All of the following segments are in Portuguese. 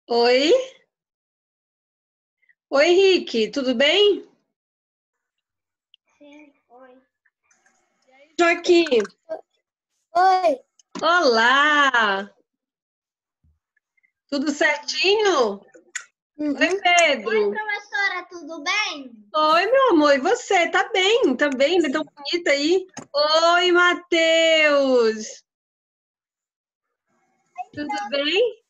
Oi? Oi, Henrique, tudo bem? Sim, oi. Joaquim, Oi. olá! Tudo certinho? Oi, Uhum. Oi, Pedro. professora, tudo bem? Oi, meu amor, e você? Tá bem? Tá bem? Ainda tão bonita aí? Oi, Matheus! Tudo bem?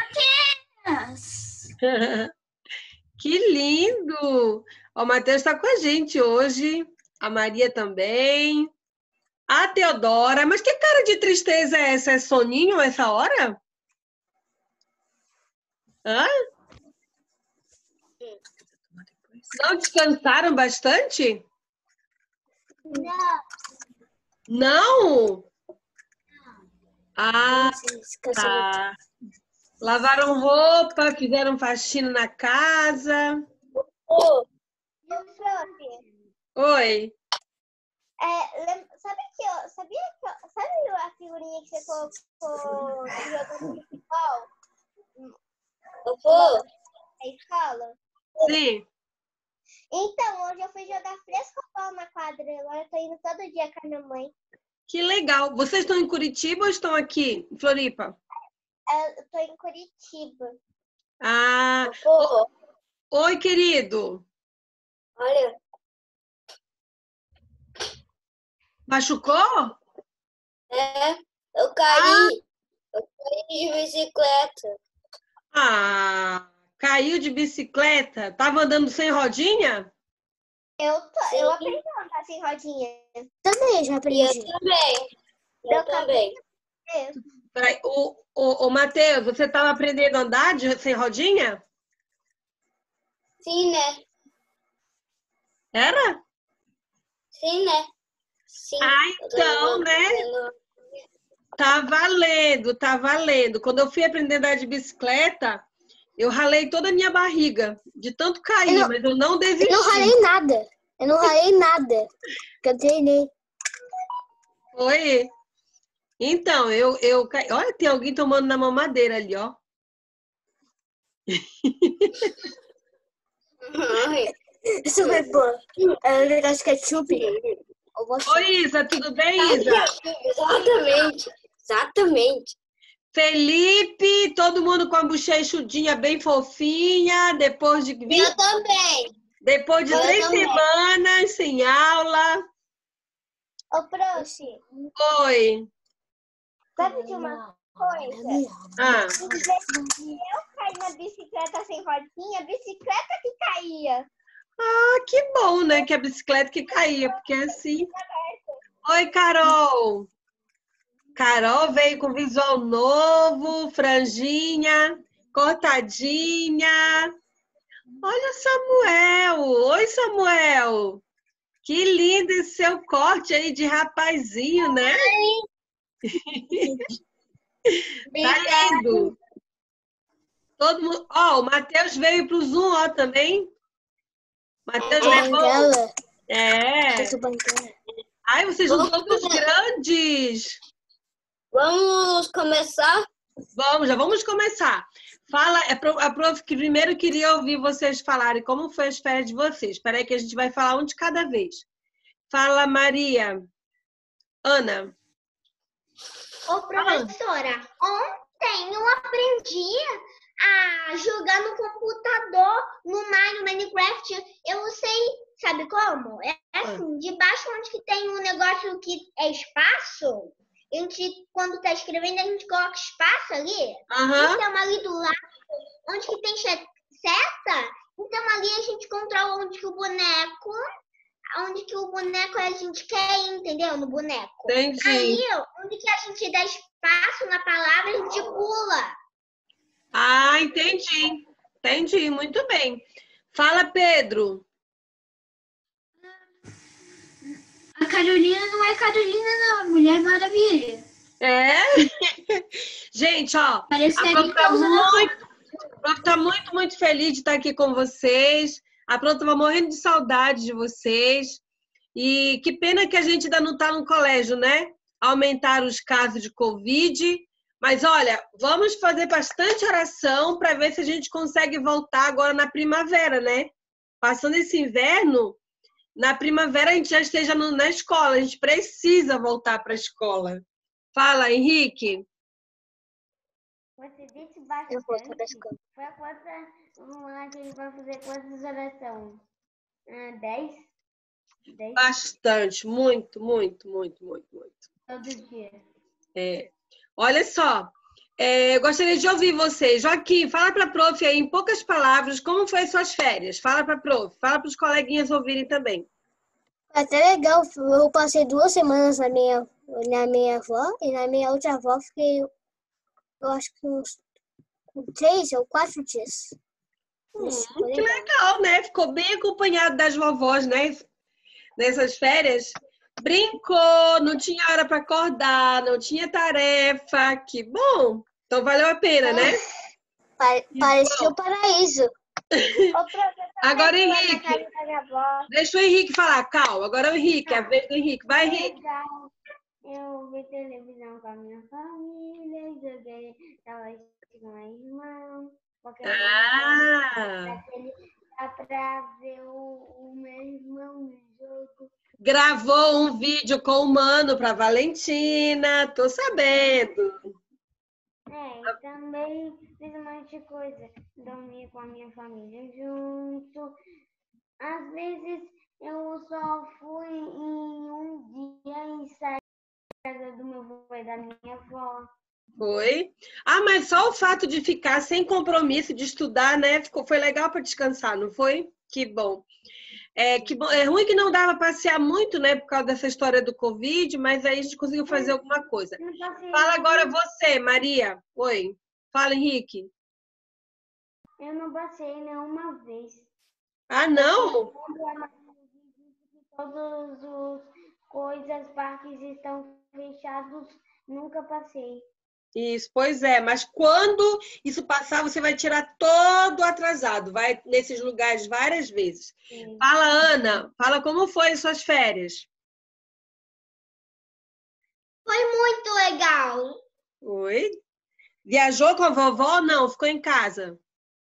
Yes. Que lindo! Ó, o Matheus está com a gente hoje, a Maria também, a Teodora. Mas que cara de tristeza é essa? É soninho essa hora? Hã? Não descansaram bastante? Não. Não? Ah, Descansa muito. tá. Lavaram roupa, fizeram faxina na casa. Ô, prof, Oi. sabe a figurinha que você colocou jogando futebol Vovô, na escola? Sim. Então, hoje eu fui jogar frescobol na quadra. Agora eu tô indo todo dia com a minha mãe. Que legal. Vocês estão em Curitiba ou estão aqui em Floripa? Eu tô em Curitiba. Ah, vovô, oi, querido. olha, Machucou? é, eu Ah, caí, eu caí de bicicleta. caiu de bicicleta. Tava andando sem rodinha? Eu Sim, aprendi a andar sem rodinha. Também já e eu aprendi. também, Eu eu também. também. Peraí, o Matheus, você estava aprendendo a andar sem rodinha? Sim, né? Era? Sim, né? Sim, Ah, eu tô então, né? aprendendo. Tá valendo, tá valendo. Quando eu fui aprender a andar de bicicleta, eu ralei toda a minha barriga, de tanto cair, mas eu não Eu não desisti. ralei nada. Eu não ralei nada. Porque eu treinei. Foi. Então, eu caí. Olha, tem alguém tomando na mamadeira ali, ó. Ai, Super boa. É negócio de ketchup. Eu vou achar. Oi, Isa, tudo bem, Isa? exatamente, exatamente. Felipe, todo mundo com a bochechudinha bem fofinha, Eu também, depois de eu também. 3 semanas sem aula. Ô, prof, Oi. sabe de uma coisa? Ah, Em vez de eu cair na bicicleta sem rodinha, a bicicleta que caía. que bom, né? Que a bicicleta que caía, porque assim. Oi, Carol. Carol veio com visual novo, franjinha, cortadinha. Olha o Samuel. Oi, Samuel. Que lindo esse seu corte aí de rapazinho, né? Tá Obrigada. lindo. Todo mundo. Ó, o Matheus veio pro Zoom, ó, também. Matheus Sou levou. banguela. Eu É. sou banguela. Ai, vocês são todos grandes. Vamos começar? Vamos, já vamos começar. Fala, a prof que primeiro queria ouvir vocês falarem como foi as férias de vocês. Espera aí que a gente vai falar um de cada vez. Fala, Maria. Ana. Ô, professora, ontem eu aprendi a jogar no computador, no Minecraft. Eu sei, sabe como? É assim, debaixo onde que tem um negócio que é espaço, a gente, quando tá escrevendo, a gente coloca espaço ali. Aham. Então, ali do lado, onde que tem seta, então ali a gente controla onde que o boneco a gente quer ir, entendeu? No boneco. Entendi. Aí, onde que a gente dá espaço na palavra, a gente pula. Ah, entendi. Entendi, muito bem. Fala, Pedro. A Carolina não é Carolina, não. É Mulher Maravilha. É? Gente, ó, Parece que a a prof gente tá usando a Prof tá muito, muito feliz de estar aqui com vocês. A Prof tava morrendo de saudade de vocês. E que pena que a gente ainda não está no colégio, né? Aumentaram os casos de Covid, Mas olha, vamos fazer bastante oração para ver se a gente consegue voltar agora na primavera, né? Passando esse inverno, na primavera a gente já esteja na escola, a gente precisa voltar para a escola. Fala, Henrique. Você disse Eu vou pra bastante. escola. Foi quantas. Vamos lá, que ele vai fazer quantas orações? 10? 10 Bastante, muito, muito, muito, muito, muito. todo dia. Olha só, eu gostaria de ouvir você. Joaquim, fala para a prof aí, em poucas palavras, como foi as suas férias? Fala para a prof, fala para os coleguinhas ouvirem também. Até legal, eu passei 2 semanas na minha avó e na minha outra avó fiquei, eu acho que uns 3 ou 4 dias. Isso, foi Que legal. legal, né? Ficou bem acompanhado das vovós, né? Nessas férias. Brincou, não tinha hora para acordar, não tinha tarefa. Que bom! Então valeu a pena, né? Parecia o paraíso. Agora, Henrique, deixa o Henrique falar, calma. Agora é o Henrique, é a vez do Henrique. Vai, Henrique. Legal. Eu vi televisão com a minha família, joguei, tava com a irmã, porque Ah, dá pra ver o meu irmão no jogo. gravou um vídeo com o Mano para Valentina, tô sabendo. E também fiz um monte de coisa. Dormi com a minha família junto. Às vezes eu só fui em um dia e saí da casa do meu avô e da minha avó. Foi. Ah, mas só o fato de ficar sem compromisso de estudar, né? Foi legal para descansar, não foi? Que bom. Que bom. É ruim que não dava para passear muito, né? Por causa dessa história do Covid, mas aí a gente conseguiu fazer alguma coisa. Fala agora você, Maria. Oi. Fala, Henrique. Eu não passei nenhuma vez. Ah, não? Todas as coisas, parques estão fechados. Nunca passei. Isso, pois é. Mas quando isso passar, você vai tirar todo atrasado. Vai nesses lugares várias vezes. Sim. Fala, Ana. Fala como foi as suas férias. Foi muito legal. Oi. Viajou com a vovó? Não, ficou em casa.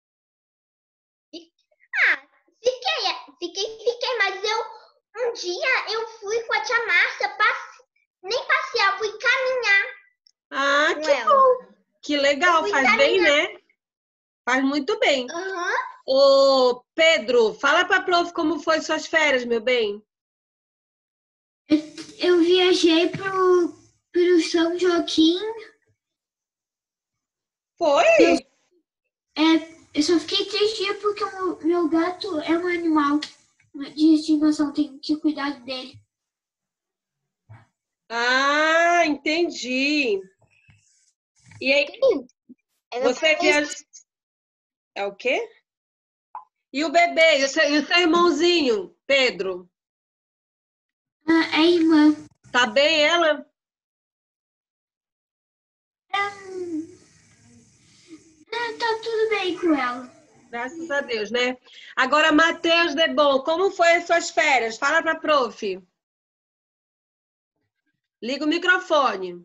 Fiquei, mas um dia eu fui com a tia Márcia, nem passear, fui caminhar Ah, com que ela. bom. Que legal, fui faz bem, né? Faz muito bem. Aham. Ô, Pedro, fala pra prof como foi suas férias, meu bem. Eu viajei pro São Joaquim. Foi? Eu só fiquei 3 dias porque o meu gato é um animal de estimação, tenho que cuidar dele. Ah, entendi. E aí, você viajou... É o quê? E o bebê, e o seu irmãozinho, Pedro? É irmã. Tá bem ela? Tá tudo bem com ela. Graças a Deus, né? Agora, Matheus Debon, como foi as suas férias? Fala pra prof. Liga o microfone.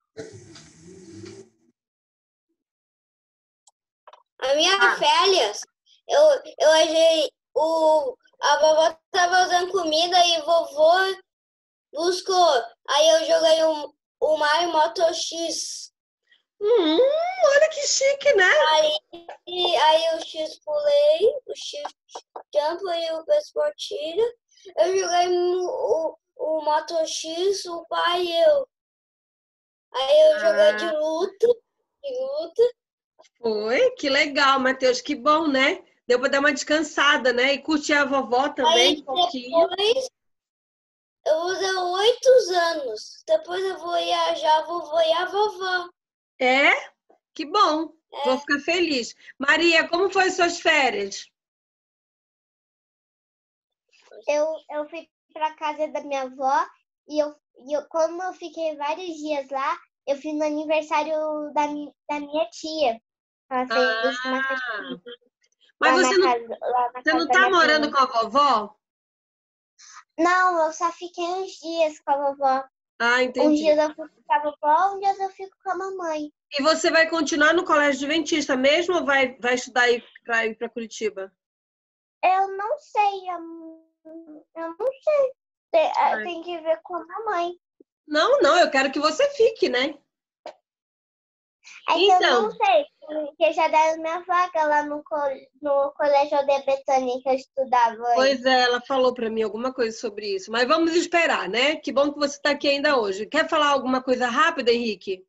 A minha férias, eu achei a vovó tava usando comida e vovô buscou. Aí eu joguei o Mario Moto X. Olha que chique, né? Aí o X pulei, o X jump e o Passport tira. Eu joguei o Moto X, o pai e eu. Aí eu joguei de luta. Foi, que legal, Matheus, que bom, né? Deu para dar uma descansada, né? E curtir a vovó também, Aí um pouquinho. depois eu usei 8 anos. Depois eu vou viajar, vovô e a vovó. É? Que bom. Vou ficar feliz. Maria, como foi as suas férias? Eu fui pra casa da minha avó e como eu fiquei vários dias lá, eu fui no aniversário da minha tia. Ela fez uma festinha Mas lá você na não, casa, lá na você casa não da tá minha morando prima. com a vovó? Não, eu só fiquei uns dias com a vovó. Ah, Uns entendi. dias eu fico com a vovó, uns dias eu fico com a mamãe. E você vai continuar no colégio adventista mesmo ou vai estudar aí para ir para Curitiba? Eu não sei, eu não sei. Tem que ver com a mamãe. Não, não, eu quero que você fique, né? É que eu Então, não sei, porque já deram minha vaga lá no Colégio Aldeia Betânia que eu estudava antes. pois é, ela falou para mim alguma coisa sobre isso. Mas vamos esperar, né? Que bom que você está aqui ainda hoje. Quer falar alguma coisa rápida, Henrique?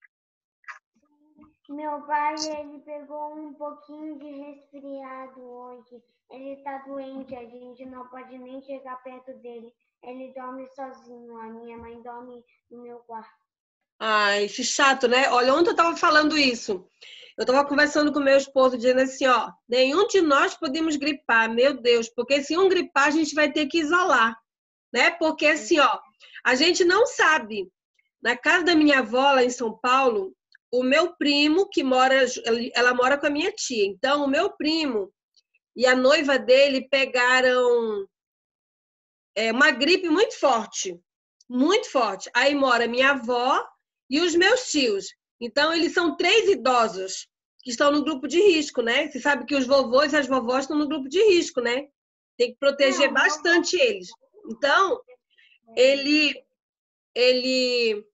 Meu pai, ele pegou um pouquinho de resfriado hoje. Ele tá doente, a gente não pode nem chegar perto dele. Ele dorme sozinho, a minha mãe dorme no meu quarto. Ai, que chato, né? Olha, ontem eu estava falando isso. Eu estava conversando com meu esposo, dizendo assim, ó, nenhum de nós podemos gripar, meu Deus, porque se um gripar, a gente vai ter que isolar, né? Porque assim, ó, a gente não sabe. Na casa da minha avó, lá em São Paulo, o meu primo, que mora, ela mora com a minha tia. Então, o meu primo e a noiva dele pegaram uma gripe muito forte, muito forte. Aí mora minha avó e os meus tios. Então, eles são 3 idosos que estão no grupo de risco, né? Você sabe que os vovôs e as vovós estão no grupo de risco, né? Tem que proteger bastante eles. Então, ele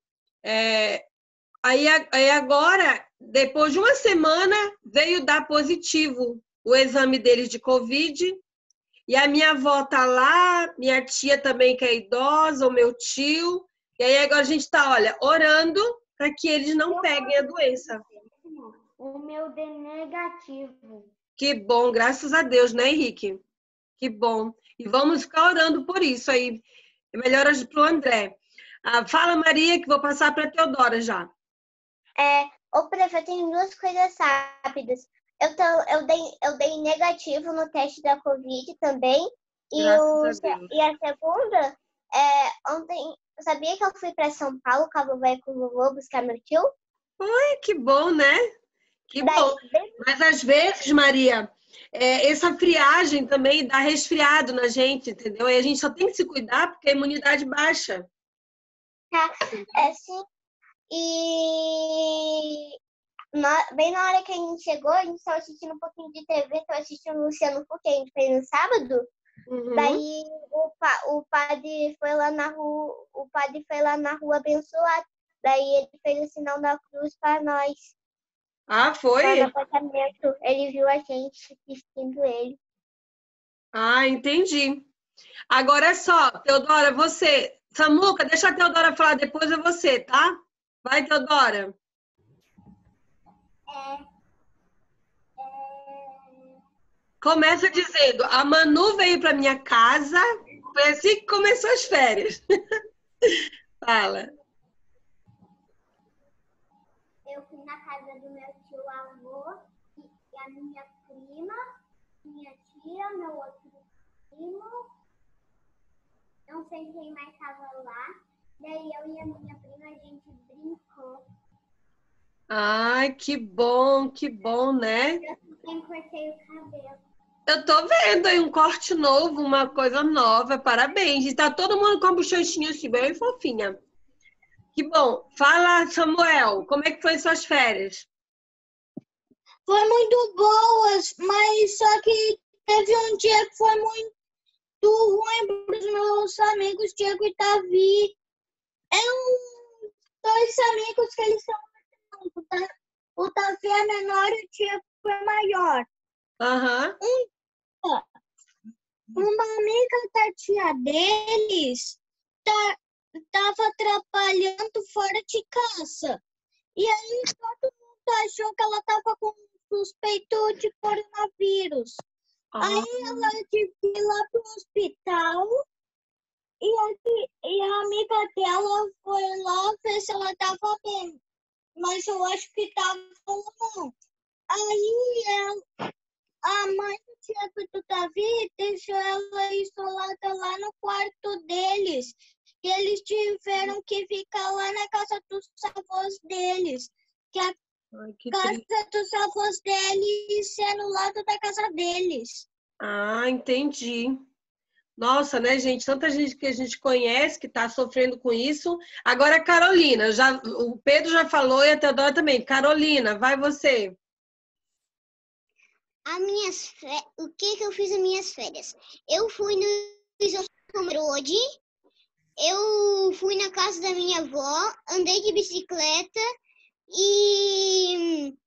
aí agora, depois de uma semana, veio dar positivo o exame deles de Covid. E a minha avó tá lá, minha tia também que é idosa, o meu tio. E aí agora a gente está, olha, orando para que eles não peguem a doença. O meu D negativo. Que bom, graças a Deus, né, Henrique? Que bom. E vamos ficar orando por isso aí. Melhoras para o André. Fala, Maria, que vou passar para a Teodora já. Ô, prof, eu tenho duas coisas rápidas. Eu dei negativo no teste da Covid também. Graças a Deus. E a segunda, ontem, sabia que eu fui para São Paulo com a vovó e com o vovô buscar meu tio? Ai, que bom, né? Que bom. Mas às vezes, Maria, essa friagem também dá resfriado na gente, entendeu? E a gente só tem que se cuidar porque a imunidade baixa. Sim. E bem na hora que a gente chegou, a gente estava assistindo um pouquinho de TV, estava assistindo o Luciano Huck, que a gente fez no sábado. Uhum. Daí o padre foi lá na rua abençoar. Daí ele fez o sinal da cruz para nós. Ah, foi? Lá no apartamento. Ele viu a gente vestindo ele. Ah, entendi. Agora é só, Teodora, você. Samuca, deixa a Teodora falar, depois é você, tá? Vai, Teodora. Começa dizendo, a Manu veio para minha casa, foi assim que começou as férias. Fala. Eu fui na casa do meu tio avô e a minha prima, minha tia, meu outro primo. Não sei quem mais estava lá. Daí eu e a minha prima, a gente brincou. Ai, que bom, né? Eu também cortei o cabelo. Eu tô vendo aí um corte novo, uma coisa nova. Parabéns. E tá todo mundo com a bochechinha assim, bem fofinha. Que bom. Fala, Samuel, como é que foi suas férias? Foi muito boas, mas só que teve um dia que foi muito ruim para os meus amigos, Diego e Davi. Dois amigos que eles são muito, tá? O Davi é menor e o Diego é maior. Aham. Uma amiga da tia deles estava atrapalhando fora de casa. E aí todo mundo achou que ela estava com suspeito de coronavírus. Aí ela teve que ir lá pro hospital e a amiga dela foi lá ver se ela estava bem. Mas eu acho que estava não. Aí a mãe do Tiago e do Davi deixou ela isolada lá no quarto deles. E eles tiveram que ficar lá na casa dos avós deles. Que a casa dos avós deles é no lado da casa deles. Ah, entendi. Nossa, né, gente? Tanta gente que a gente conhece que está sofrendo com isso. Agora, a Carolina, o Pedro já falou e a Teodora também. Carolina, vai você. O que eu fiz nas minhas férias? Eu fui no Isosoma Road, eu fui na casa da minha avó, andei de bicicleta e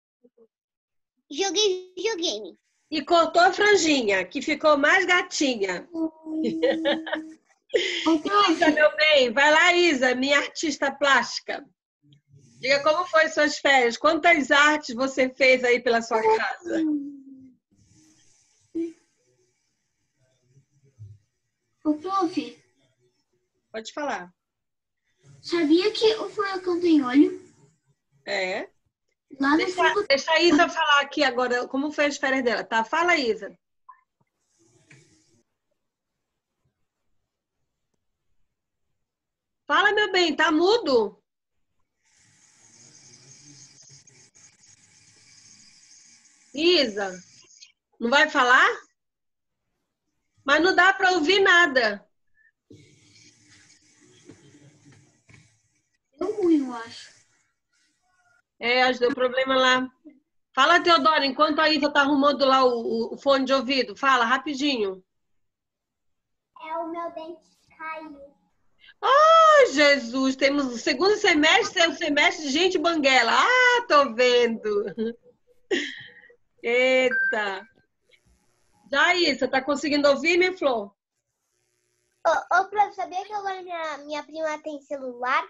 joguei videogame. E cortou a franjinha, que ficou mais gatinha. Isa, meu bem, vai lá, Isa, minha artista plástica. Diga como foi suas férias, quantas artes você fez aí pela sua casa? Ô, prof, Pode falar. sabia que o furacão tem óleo? É. Lá no fundo. Deixa a Isa falar aqui agora como foi as férias dela, tá? Fala, Isa. Fala, meu bem, tá mudo? Isa, não vai falar? Mas não dá para ouvir nada. Deu ruim, eu acho. É, acho que deu problema lá. Fala, Teodora, enquanto a Isa tá arrumando lá o fone de ouvido. Fala, rapidinho. O meu dente caiu. Oh, Jesus, temos o segundo semestre, é o semestre de gente banguela. Ah, tô vendo. Eita. Já, Isa, tá conseguindo ouvir, minha flor? Prof, sabia que agora minha prima tem celular?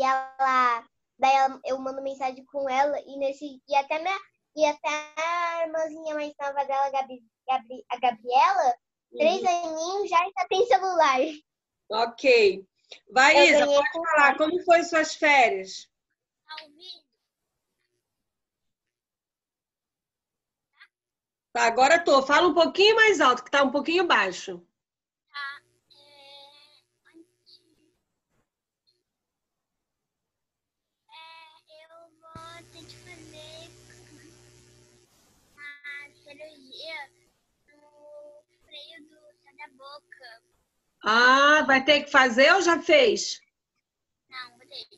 Eu mando mensagem com ela e até a irmãzinha mais nova dela, a Gabriela, 3 aninhos já tem celular. Ok. Vai, Eu Isa, ganhei pode com falar. Como foi suas férias? Tá, agora tô. Fala um pouquinho mais alto, que tá um pouquinho baixo. Eu vou ter que fazer uma cirurgia no freio da boca. Ah, vai ter que fazer ou já fez? Não, vou ter.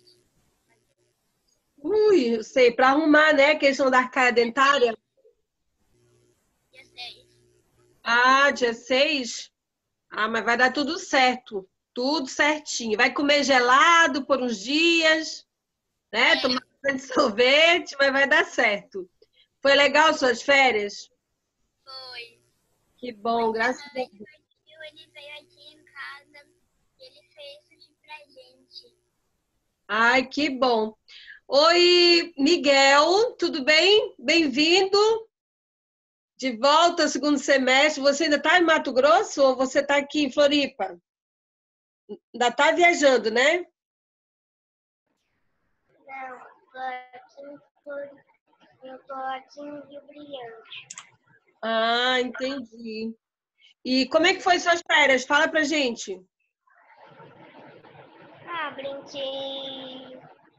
Ui, eu sei, para arrumar, né? A questão da arcaia dentária. Dia 6. Ah, dia 6? Ah, mas vai dar tudo certo. Tudo certinho. Vai comer gelado por uns dias, né? Tomar bastante sorvete, mas vai dar certo. Foi legal suas férias? Foi. Que bom, graças a Deus. Ele veio aqui em casa e ele fez isso pra gente. Ai, que bom. Oi, Miguel, tudo bem? Bem-vindo. De volta ao segundo semestre. Você ainda está em Mato Grosso ou você está aqui em Floripa? Ainda está viajando, né? Não, eu tô aqui em Rio Brilhante. Ah, entendi. E como é que foi suas férias? Fala pra gente. Brinquei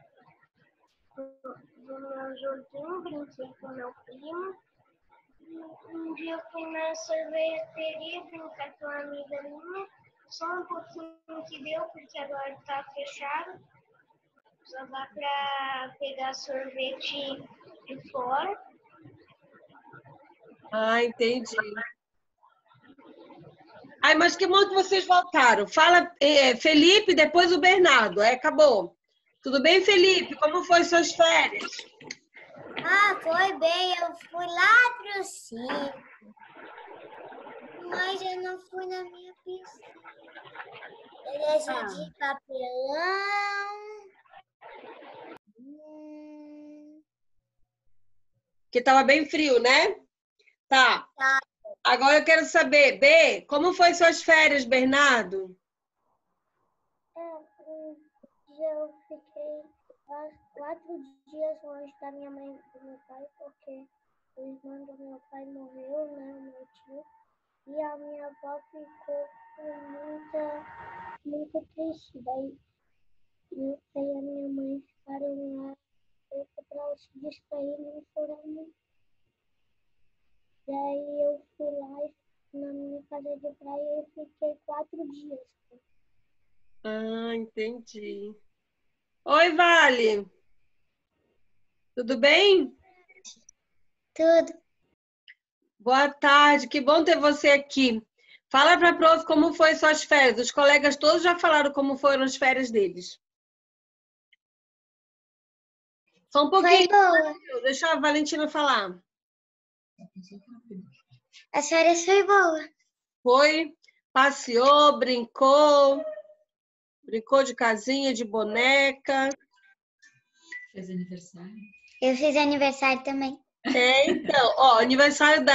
do meu joguinho, brinquei com meu primo. Um dia eu fui na sorveteria brincar com uma amiga minha. Só um pouquinho que deu, porque agora tá fechado. Só dá pra pegar sorvete de fora. Ah, entendi. Ai, mas que bom que vocês voltaram. Fala, Felipe, depois o Bernardo. Acabou. Tudo bem, Felipe? Como foi suas férias? Foi bem. Eu fui lá pro circo. Mas eu não fui na minha piscina. Eu decidi papelão. Que estava bem frio, né? Tá. Agora eu quero saber, B, como foi suas férias, Bernardo? Eu fiquei 4 dias longe da minha mãe e do meu pai, porque o irmão do meu pai morreu, né, o meu tio. E a minha avó ficou muito triste. Daí meu pai e a minha mãe ficaram lá para se distrair, não foram. Daí eu fui lá e na minha casa de praia eu fiquei 4 dias. Ah, entendi. Oi, Vale. Tudo bem? Tudo. Boa tarde, que bom ter você aqui. Fala para a prof como foi suas férias. Os colegas todos já falaram como foram as férias deles. Só um Foi pouquinho, boa. deixa a Valentina falar. As férias foi boa. Foi, passeou, brincou de casinha, de boneca. Fez aniversário? Eu fiz aniversário também. Então, ó, aniversário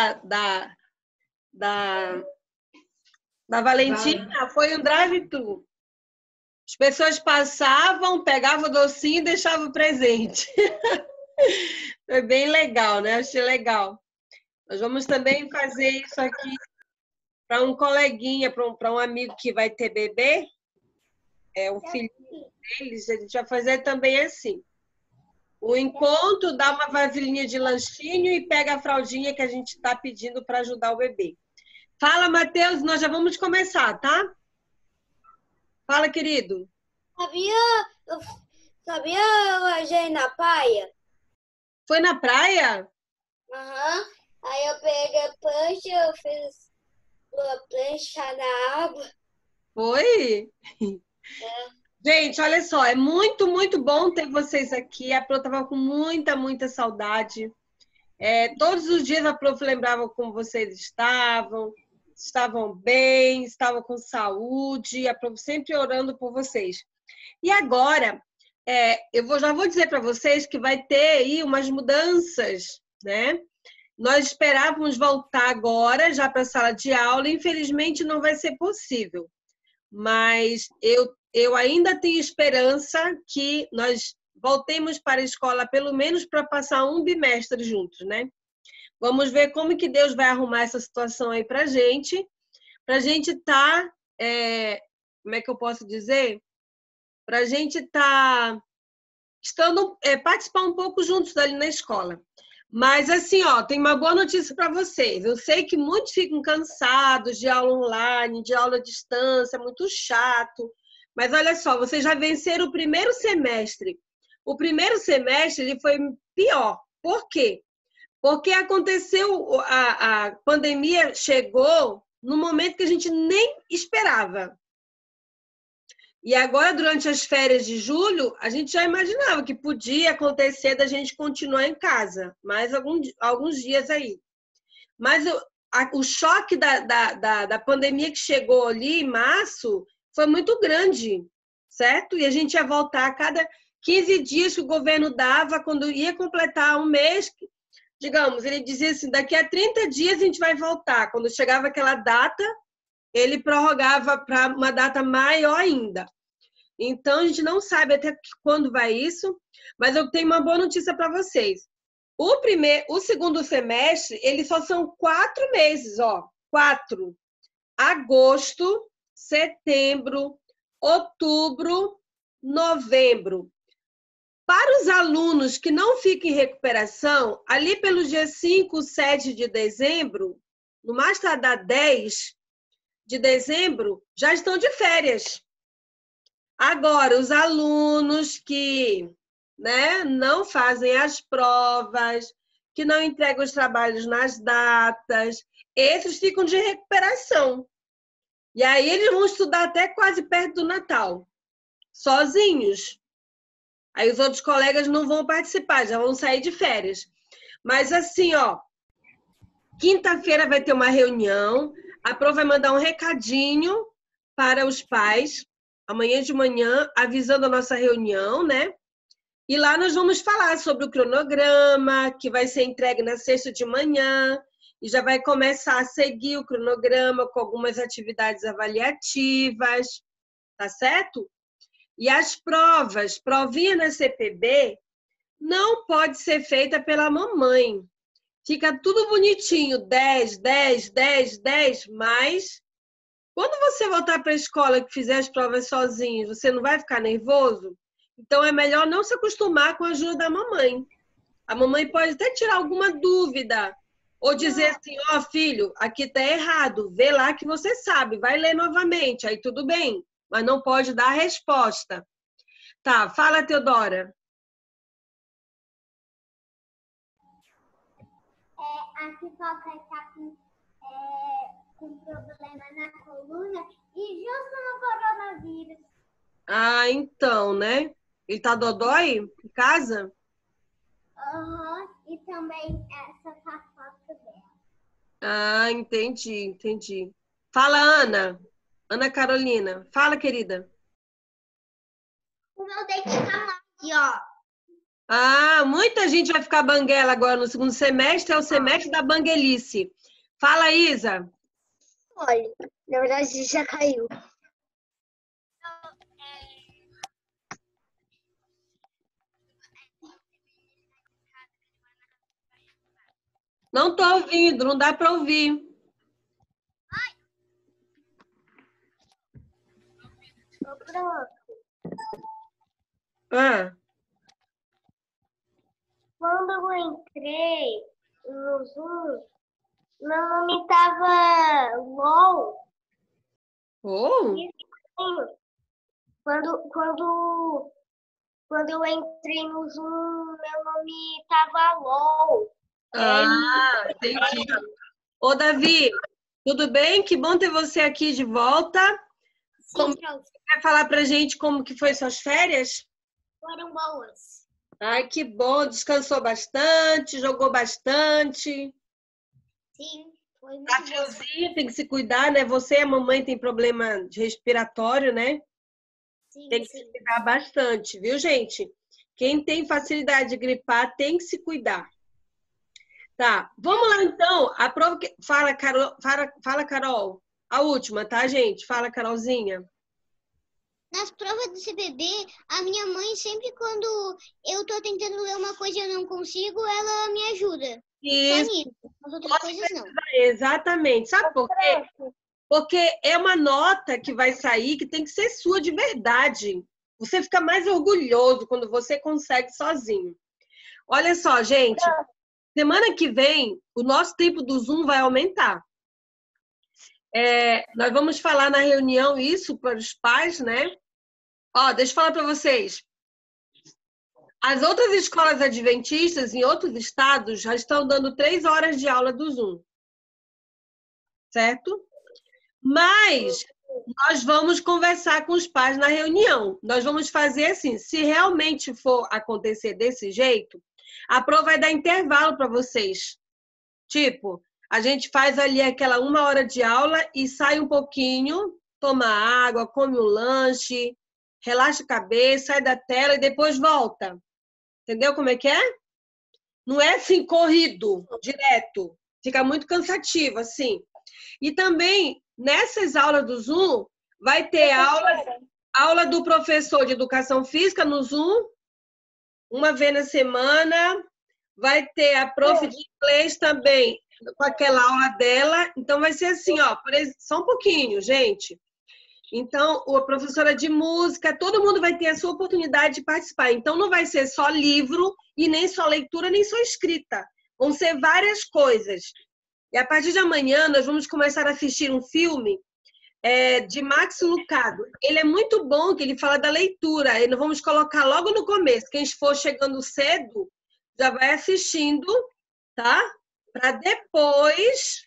da Valentina foi um drive-thru. As pessoas passavam, pegavam o docinho e deixavam o presente. Foi bem legal, né? Achei legal. Nós vamos também fazer isso aqui para um coleguinha, para um amigo que vai ter bebê. É um filho deles, a gente vai fazer também assim. O encontro, dá uma vasilhinha de lanchinho e pega a fraldinha que a gente está pedindo para ajudar o bebê. Fala, Matheus, nós já vamos começar, tá? Fala, querido. Sabia eu viajei na praia? Foi na praia? Aham. Aí eu peguei prancha, eu fiz uma prancha na água. Foi? Gente, olha só, é muito, muito bom ter vocês aqui. A Pro estava com muita, muita saudade. Todos os dias a Prof lembrava como vocês estavam bem, estavam com saúde. A Prof sempre orando por vocês. E agora, já vou dizer para vocês que vai ter aí umas mudanças, né? Nós esperávamos voltar agora já para a sala de aula, infelizmente não vai ser possível. Mas eu ainda tenho esperança que nós voltemos para a escola pelo menos para passar um bimestre juntos, né? Vamos ver como que Deus vai arrumar essa situação aí para a gente estar, como é que eu posso dizer? Para a gente estar participar um pouco juntos ali na escola. Mas assim, ó, tem uma boa notícia para vocês. Eu sei que muitos ficam cansados de aula online, de aula à distância, é muito chato. Mas olha só, vocês já venceram o primeiro semestre. O primeiro semestre ele foi pior. Por quê? Porque aconteceu, a pandemia chegou no momento que a gente nem esperava. E agora, durante as férias de julho, a gente já imaginava que podia acontecer da gente continuar em casa, mais alguns dias aí. Mas o choque da pandemia que chegou ali em março foi muito grande, certo? E a gente ia voltar a cada 15 dias que o governo dava, quando ia completar um mês, digamos, ele dizia assim, daqui a 30 dias a gente vai voltar. Quando chegava aquela data, ele prorrogava para uma data maior ainda. Então, a gente não sabe até quando vai isso, mas eu tenho uma boa notícia para vocês. O segundo semestre, eles só são 4 meses, ó. 4. Agosto, setembro, outubro, novembro. Para os alunos que não ficam em recuperação, ali pelos dias 5, 7 de dezembro, no mais tardar 10 de dezembro, já estão de férias. Agora, os alunos que, né, não fazem as provas, que não entregam os trabalhos nas datas, esses ficam de recuperação. E aí eles vão estudar até quase perto do Natal, sozinhos. Aí os outros colegas não vão participar, já vão sair de férias. Mas assim, ó, quinta-feira vai ter uma reunião, a Pro vai mandar um recadinho para os pais, amanhã de manhã, avisando a nossa reunião, né? E lá nós vamos falar sobre o cronograma, que vai ser entregue na sexta de manhã, e já vai começar a seguir o cronograma com algumas atividades avaliativas, tá certo? E as provas, provinha na CPB, não pode ser feita pela mamãe. Fica tudo bonitinho, 10, 10, 10, 10, mas quando você voltar para a escola e fizer as provas sozinho, você não vai ficar nervoso? Então é melhor não se acostumar com a ajuda da mamãe. A mamãe pode até tirar alguma dúvida, Ou dizer assim, ó, filho, aqui tá errado, vê lá que você sabe, vai ler novamente, aí tudo bem, mas não pode dar a resposta. Tá, fala, Teodora. A pipoca está com problema na coluna e justo no coronavírus. Ah, então, né? Ele tá dodói em casa? E também essa foto dela. Ah, entendi. Fala, Ana. Ana Carolina. Fala, querida. O meu dente tá aqui, ó. Ah, muita gente vai ficar banguela agora no segundo semestre, é o semestre da banguelice. Fala, Isa. Olha, na verdade já caiu. Não tô ouvindo, não dá para ouvir. Ah, Quando eu entrei no Zoom, meu nome tava LOL. oh, Quando eu entrei no Zoom, meu nome tava LOL. ah, entendi. Ô, Davi, tudo bem? Que bom ter você aqui de volta. Como, quer falar pra gente como que foi suas férias? Foram boas. Ai, que bom, descansou bastante, jogou bastante. Sim, foi muito Tá bom. friozinho, tem que se cuidar, né? Você e a mamãe tem problema de respiratório, né? Sim, Tem que se cuidar bastante, viu, gente? Quem tem facilidade de gripar tem que se cuidar. Tá, vamos lá então. A prova que... Fala, Carol. Fala, Carol. A última, tá, gente? Fala, Carolzinha. Nas provas do CBB, a minha mãe, sempre quando eu tô tentando ler uma coisa e eu não consigo, ela me ajuda. Só Isso, nisso. As outras coisas não. exatamente. Sabe por quê? Porque é uma nota que vai sair que tem que ser sua de verdade. Você fica mais orgulhoso quando você consegue sozinho. Olha só, gente. Semana que vem, o nosso tempo do Zoom vai aumentar. Nós vamos falar na reunião isso para os pais, né? Ó, deixa eu falar para vocês. As outras escolas adventistas em outros estados já estão dando 3 horas de aula do Zoom. Certo? Mas nós vamos conversar com os pais na reunião. Nós vamos fazer assim, se realmente for acontecer desse jeito, a prova vai dar intervalo para vocês. Tipo, a gente faz ali aquela 1 hora de aula e sai um pouquinho, toma água, come um lanche, relaxa a cabeça, sai da tela e depois volta. Entendeu como é que é? Não é assim, corrido, direto. Fica muito cansativo, assim. E também, nessas aulas do Zoom, vai ter aula do professor de educação física no Zoom, uma vez na semana. Vai ter a prof de inglês também, com aquela aula dela. Então, vai ser assim, ó, só um pouquinho, gente. Então, a professora de música, todo mundo vai ter a sua oportunidade de participar. Então, não vai ser só livro e nem só leitura, nem só escrita. Vão ser várias coisas. E a partir de amanhã, nós vamos começar a assistir um filme de Max Lucado. Ele é muito bom, que ele fala da leitura. E nós vamos colocar logo no começo. Quem for chegando cedo, já vai assistindo, tá? Para depois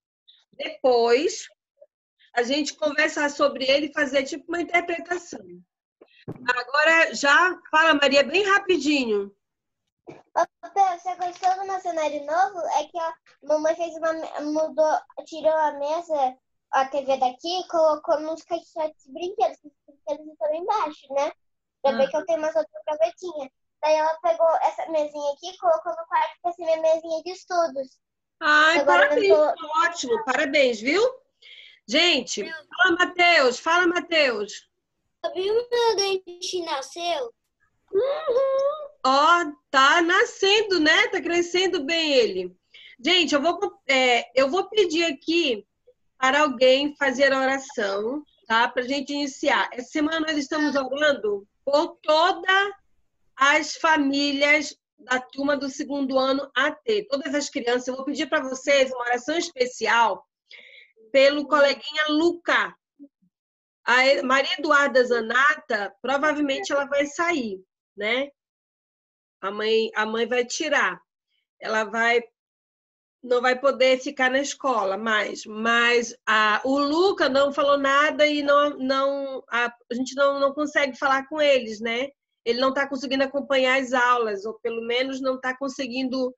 a gente conversar sobre ele e fazer tipo uma interpretação. Agora já fala, Maria, bem rapidinho. Você gostou do meu cenário novo? É que a mamãe tirou a mesa, a TV daqui e colocou nos caixotes de brinquedos. Os brinquedos estão embaixo, né? Pra ver que eu tenho umas outras gavetinhas. Daí ela pegou essa mesinha aqui e colocou no quarto pra ser minha mesinha de estudos. Ai, Agora parabéns, ótimo, parabéns, viu? Gente, fala, Matheus. Viu meu dente nasceu? Ó, tá nascendo, né? Tá crescendo bem ele. Gente, eu vou pedir aqui para alguém fazer a oração, tá? Pra gente iniciar. Essa semana nós estamos orando por todas as famílias da turma do segundo ano AT. Todas as crianças, eu vou pedir para vocês uma oração especial pelo coleguinha Luca. A Maria Eduarda Zanata, provavelmente ela vai sair, né? A mãe vai tirar. Ela não vai poder ficar na escola mais. Mas o Luca não falou nada e a gente não consegue falar com eles, né? Ele não está conseguindo acompanhar as aulas, ou pelo menos não está conseguindo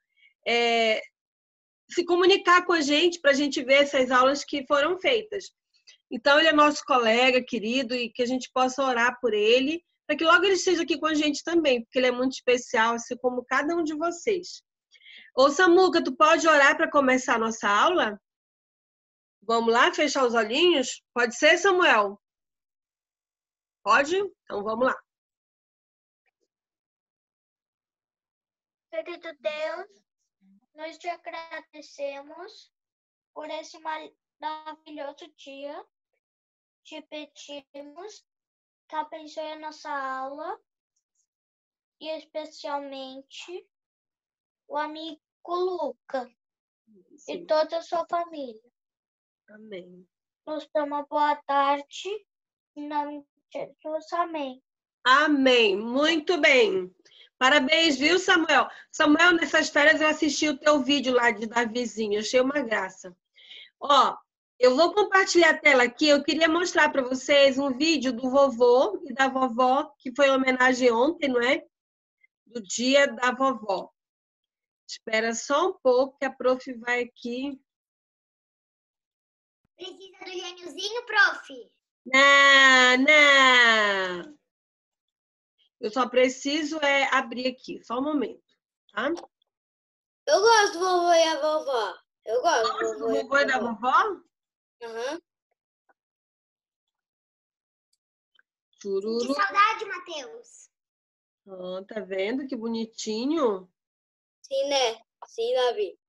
se comunicar com a gente para a gente ver essas aulas que foram feitas. Então, ele é nosso colega querido e que a gente possa orar por ele, para que logo ele esteja aqui com a gente também, porque ele é muito especial, assim como cada um de vocês. Ô, Samuca, tu pode orar para começar a nossa aula? Vamos lá, fechar os olhinhos? Pode ser, Samuel? Pode? Então, vamos lá. Querido Deus, nós te agradecemos por esse maravilhoso dia. Te pedimos que abençoe a nossa aula e especialmente o amigo Luca e toda a sua família. Amém. Nos dê uma boa tarde. Em nome de Jesus, amém. Amém. Muito bem. Parabéns, viu, Samuel? Samuel, nessas férias eu assisti o teu vídeo lá de Davizinho. Achei uma graça. Ó, eu vou compartilhar a tela aqui. Eu queria mostrar para vocês um vídeo do vovô e da vovó, que foi em homenagem ontem, não é? Do dia da vovó. Espera só um pouco que a prof vai aqui. Precisa do gêniozinho, prof? Não. Eu só preciso abrir aqui. Só um momento, tá? Eu gosto do vovô e a vovó. Eu gosto do vovô e da vovó? Aham. Chururu. Que saudade, Matheus. Oh, tá vendo que bonitinho? Sim, né? Sim, Davi.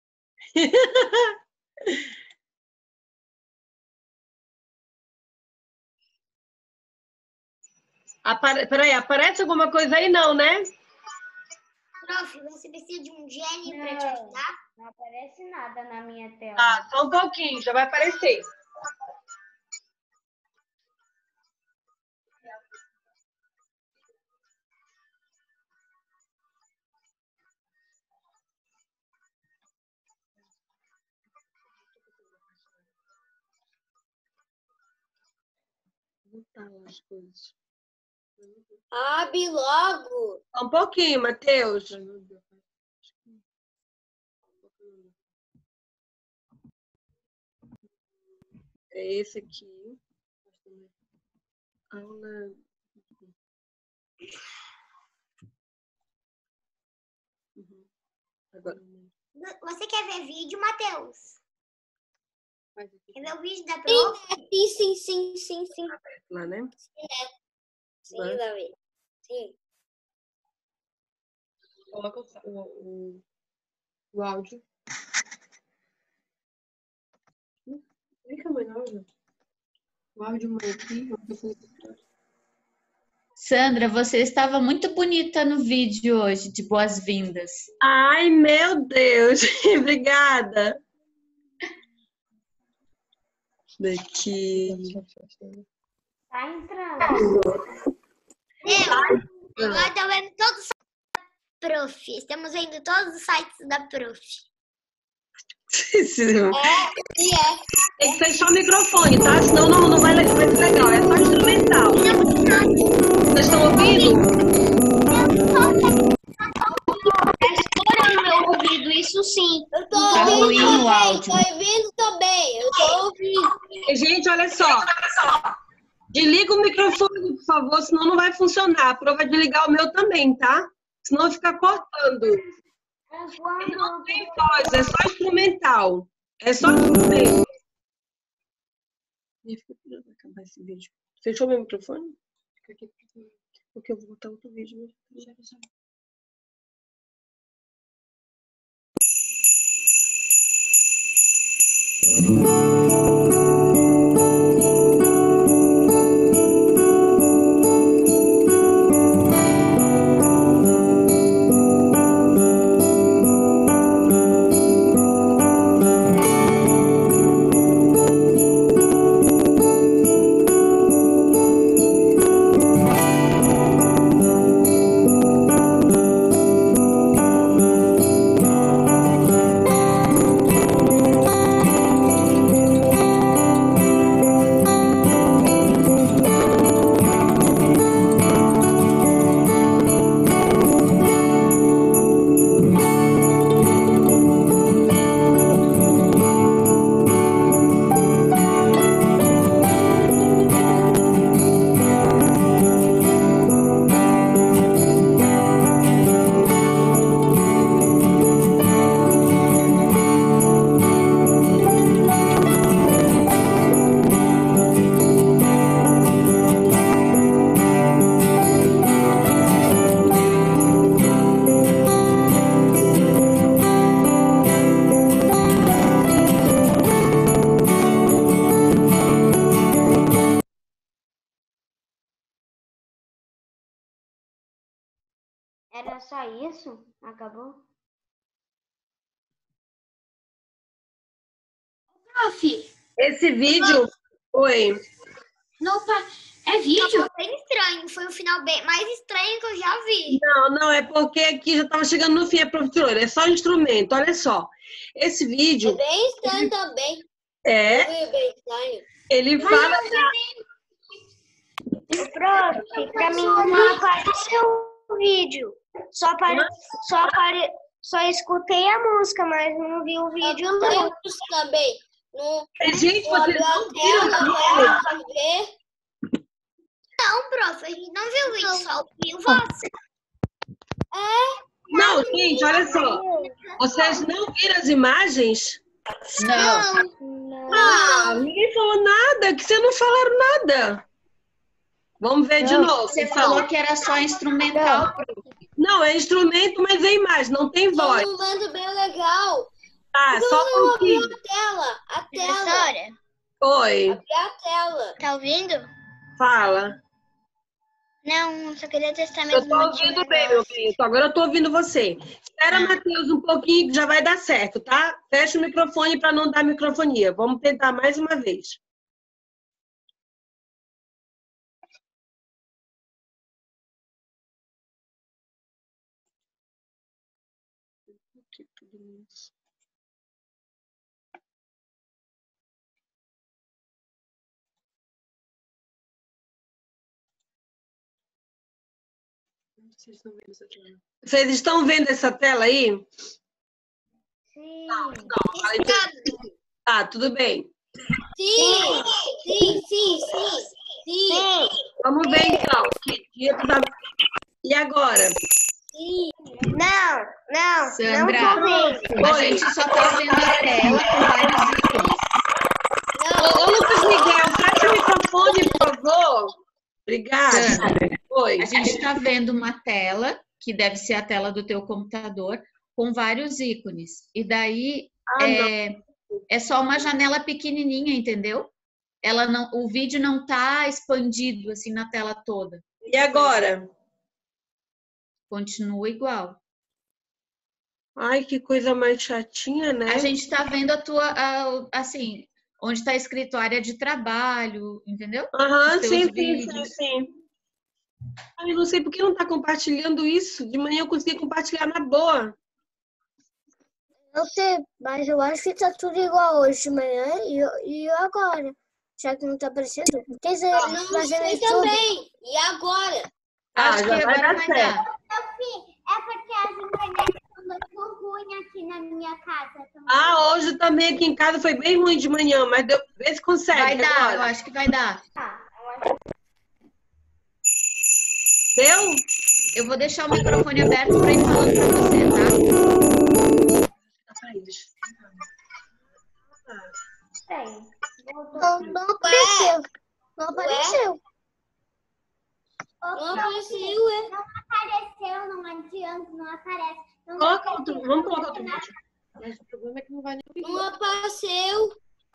Peraí, aparece alguma coisa aí não, né? Prof, você precisa de um gênio para te ajudar? Não aparece nada na minha tela. Ah, só um pouquinho, já vai aparecer. Vou botar lá as coisas. Abre logo. Só um pouquinho, Matheus. É esse aqui. Aula. Agora. Você quer ver vídeo, Matheus? Quer ver o vídeo da prof? Sim. Lá, né? Sim, Davi. Sim. Coloca o áudio. Fica melhor, gente. O áudio mãe aqui. Sandra, você estava muito bonita no vídeo hoje, de boas-vindas. Ai, meu Deus! Obrigada! Daqui. Tá entrando. Agora estou vendo todos os sites da prof. Estamos vendo todos os sites da prof. Tem que fechar o microfone, tá? Senão não vai ser legal. É só instrumental. Vocês estão ouvindo? Tá estourando meu ouvido, isso sim. Eu tô Tá ouvindo ruim o também. áudio. Tô ouvindo também. Eu tô ouvindo. Gente, olha só. Desliga o microfone, por favor, senão não vai funcionar. A prova é desligar o meu também, tá? Senão fica cortando. Não tem voz, é só instrumental. É só instrumental. Vai acabar esse vídeo. Fechou meu microfone? Fica aqui, porque eu vou botar outro vídeo. Já. Era só isso? Acabou? Prof, Esse vídeo. Oi. é vídeo? Bem estranho. Foi o final mais estranho que eu já vi. Não, é porque aqui já estava chegando no fim, professora. É só instrumento, olha só. Esse É vídeo bem estranho também. é. É bem estranho. Ele fala. Prof, pra mim não apareceu o vídeo. Só escutei a música, mas não vi o vídeo, não. Eu também. No, Gente, vocês não viram pra ver. Não, prof, a gente não viu o vídeo, só viu você. Não, gente, olha só. Vocês não viram as imagens? Não. Ah, ninguém falou nada, que vocês não falaram nada. Vamos ver de novo. Você então. falou que era só instrumental. Não, é instrumento, mas é imagem, não tem voz. Um mando bem legal. Ah, só um pouquinho. A tela. Professora, Oi, Abri a tela. tá ouvindo? fala. Não, só queria testar Eu mesmo. tô ouvindo bem, meu filho. Agora eu tô ouvindo você. Espera, Matheus, um pouquinho que já vai dar certo, tá? Fecha o microfone para não dar microfonia. Vamos tentar mais uma vez. Vocês estão vendo essa tela aí? Sim. Tá, tudo bem. Sim. Vamos ver então. Que dia tu tá... E agora? Não Sandra, tô vendo. a gente só tá vendo a tela com vários ícones. Ô, Lucas Miguel, fecha o microfone, por favor. Obrigada. Sandra, Oi. a gente está vendo uma tela, que deve ser a tela do teu computador, com vários ícones. E daí é só uma janela pequenininha, entendeu? O vídeo não está expandido assim na tela toda. E agora? Continua igual. Ai, que coisa mais chatinha, né? A gente está vendo assim, onde está escrito área de trabalho, entendeu? Aham, Os teus sim. vídeos. Ai, eu não sei por que não tá compartilhando isso. De manhã eu consegui compartilhar na boa. Eu sei, mas eu acho que tá tudo igual hoje de manhã e agora. Já que não tá aparecendo. Quer dizer, Não sei também. E agora? Acho já que vai agora dar vai certo. dar. É porque as internet estão muito ruins aqui na minha casa. Ah, hoje também aqui em casa foi bem ruim de manhã, mas vê se consegue Vai dar, eu agora. acho que vai dar. Deu? Eu vou deixar o microfone aberto para ir falando para você, tá? Não apareceu. Não apareceu. Não apareceu, Não apareceu, não adianta, não aparece. Vamos colocar outro vídeo. Mas o problema é que não vai nem ouvir. Não apareceu.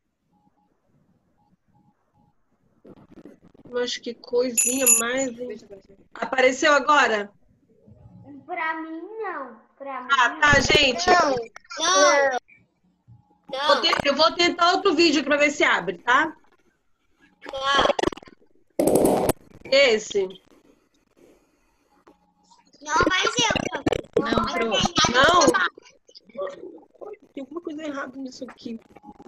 Mas que coisinha mais, hein? Apareceu agora? Pra mim, não. Pra mim, Ah, tá, gente. Não. Eu vou tentar outro vídeo para ver se abre, tá? Tá. Esse. não apareceu. Não, pronto. Não? Tem alguma coisa errada nisso aqui.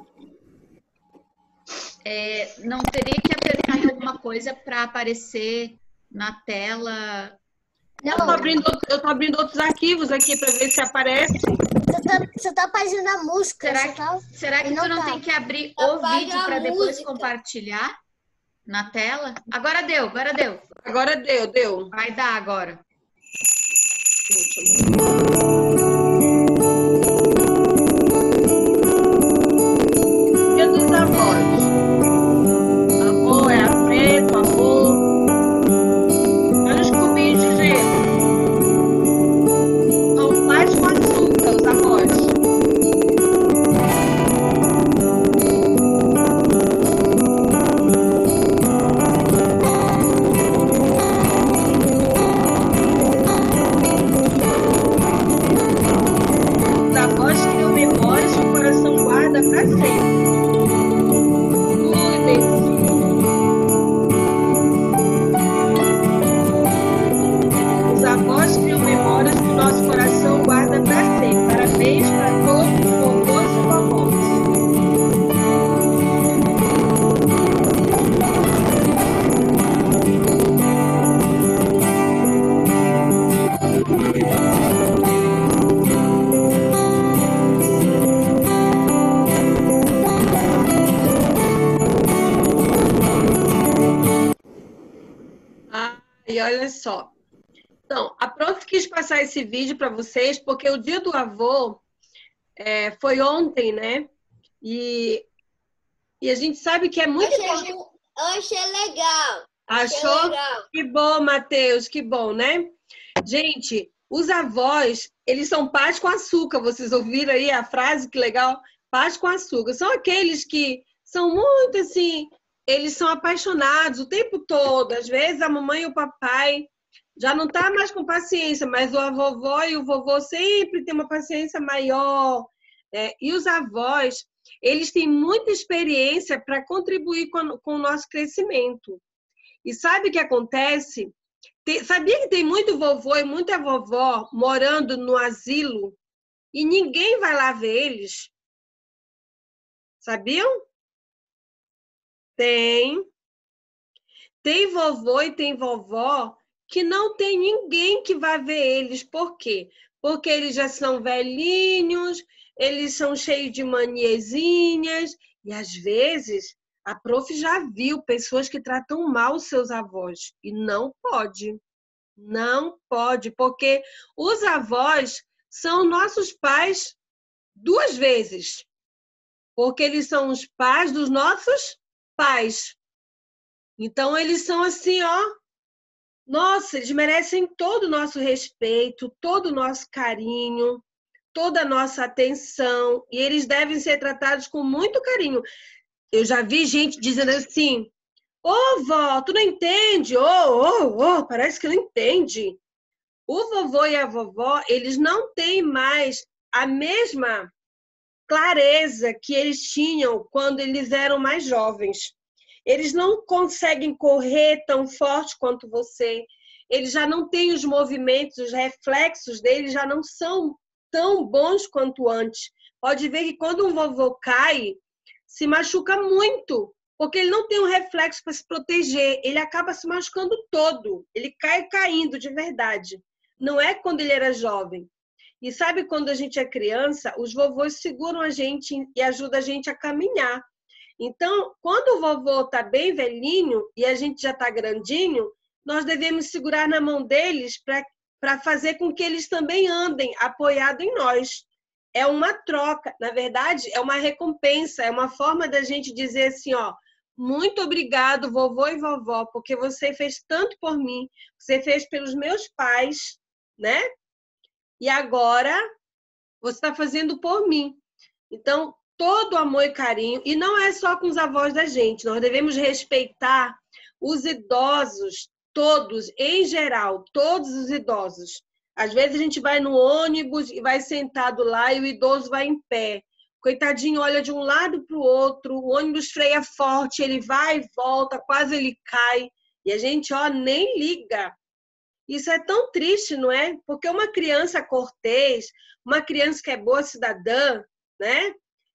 Não teria que apertar em alguma coisa para aparecer na tela. Eu tô abrindo outros arquivos aqui para ver se aparece. Você tá fazendo a música. Será que tu não tem que abrir o Apaga vídeo a para depois música. compartilhar na tela? Agora deu. Agora deu. Vai dar agora. Dia dos avós. Avô é afeto, avô. Olha os cubinhos, gente. São pais com açúcar, os avós. olha só. Então, a prof quis passar esse vídeo para vocês, porque o dia do avô foi ontem, né? E a gente sabe que é muito importante. Eu achei legal. Achou? Legal. Que bom, Matheus, que bom, né? Gente, os avós, eles são paz com açúcar. Vocês ouviram aí a frase? Que legal. Paz com açúcar. São aqueles que são muito assim, eles são apaixonados o tempo todo. Às vezes a mamãe e o papai já não tá mais com paciência, mas a vovó e o vovô sempre tem uma paciência maior. E os avós, eles têm muita experiência para contribuir com o nosso crescimento. E sabe o que acontece? Sabia que tem muito vovô e muita vovó morando no asilo e ninguém vai lá ver eles? Sabiam? Tem. Tem vovô e tem vovó que não tem ninguém que vai ver eles. Por quê? Porque eles já são velhinhos, eles são cheios de maniezinhas e às vezes a prof já viu pessoas que tratam mal os seus avós e não pode. Não pode, porque os avós são nossos pais 2 vezes. Porque eles são os pais dos nossos pais. Então, eles são assim, ó. Nossa, eles merecem todo o nosso respeito, todo o nosso carinho, toda a nossa atenção. E eles devem ser tratados com muito carinho. Eu já vi gente dizendo assim: ô, vó, tu não entende? Parece que não entende. O vovô e a vovó, eles não têm mais a mesma clareza que eles tinham quando eles eram mais jovens. Eles não conseguem correr tão forte quanto você. Eles já não têm os movimentos, os reflexos deles já não são tão bons quanto antes. Pode ver que quando um vovô cai, se machuca muito, porque ele não tem um reflexo para se proteger. Ele acaba se machucando todo. Ele cai caindo de verdade. Não é quando ele era jovem. E sabe quando a gente é criança, os vovôs seguram a gente e ajudam a gente a caminhar. Então, quando o vovô está bem velhinho e a gente já está grandinho, nós devemos segurar na mão deles para fazer com que eles também andem apoiados em nós. É uma troca, na verdade, é uma recompensa, é uma forma da gente dizer assim, ó, muito obrigado, vovô e vovó, porque você fez tanto por mim, você fez pelos meus pais, né? E agora você está fazendo por mim. Então, todo amor e carinho, e não é só com os avós da gente, nós devemos respeitar os idosos, todos, em geral, todos os idosos. Às vezes a gente vai no ônibus e vai sentado lá e o idoso vai em pé. Coitadinho, olha de um lado para o outro, o ônibus freia forte, ele vai e volta, quase ele cai, e a gente, ó, nem liga. Isso é tão triste, não é? Porque uma criança cortês, uma criança que é boa cidadã, né?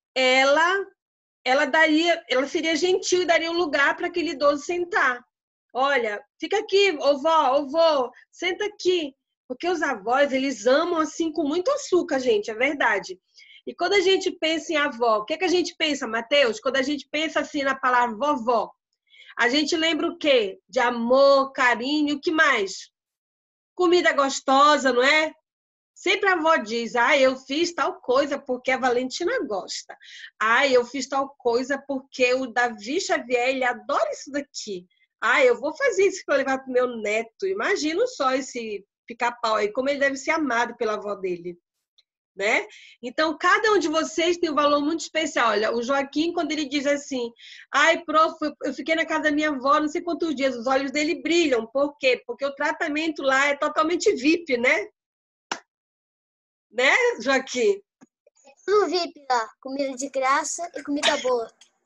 Ela seria gentil e daria um lugar para aquele idoso sentar. Olha, fica aqui, ô vô, senta aqui. Porque os avós, eles amam assim com muito açúcar, gente, é verdade. E quando a gente pensa em avó, o que a gente pensa, Matheus? Quando a gente pensa assim na palavra vovó, a gente lembra o quê? De amor, carinho, o que mais? Comida gostosa, não é? Sempre a avó diz, eu fiz tal coisa porque a Valentina gosta. Eu fiz tal coisa porque o Davi Xavier, ele adora isso daqui. Eu vou fazer isso para levar para o meu neto. Imagina só esse pica-pau aí, como ele deve ser amado pela avó dele. Né? Então, cada um de vocês tem um valor muito especial. Olha, o Joaquim, quando ele diz assim, prof, eu fiquei na casa da minha avó não sei quantos dias, os olhos dele brilham. Por quê? Porque o tratamento lá é totalmente VIP, né? Né, Joaquim? Tudo VIP lá, comida de graça e comida boa.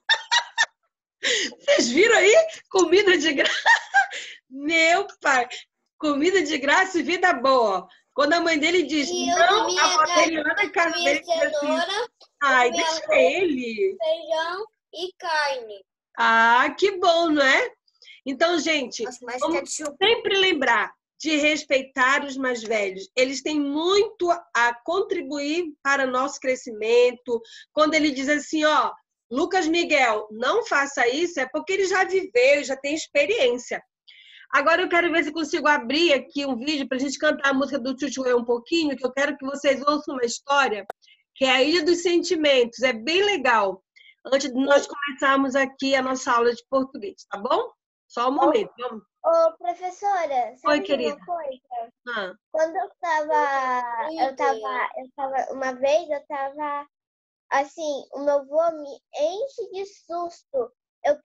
Vocês viram aí? Comida de graça. Meu pai, comida de graça e vida boa. Quando a mãe dele diz, não, a avó dele lá na casa dele diz assim, deixa ele. Feijão e carne. Que bom, não é? Então, gente, vamos sempre lembrar de respeitar os mais velhos. Eles têm muito a contribuir para o nosso crescimento. Quando ele diz assim, ó, Lucas Miguel, não faça isso, é porque ele já viveu, já tem experiência. Agora eu quero ver se consigo abrir aqui um vídeo para a gente cantar a música do Chuchuê um pouquinho, que eu quero que vocês ouçam uma história, que é a Ilha dos Sentimentos. É bem legal. Antes de nós começarmos aqui a nossa aula de português, tá bom? Só um momento. Vamos. Ô, professora, Oi, sabe de querida. uma coisa? Ah, Quando uma vez eu tava, assim, o meu avô me enche de susto. Eu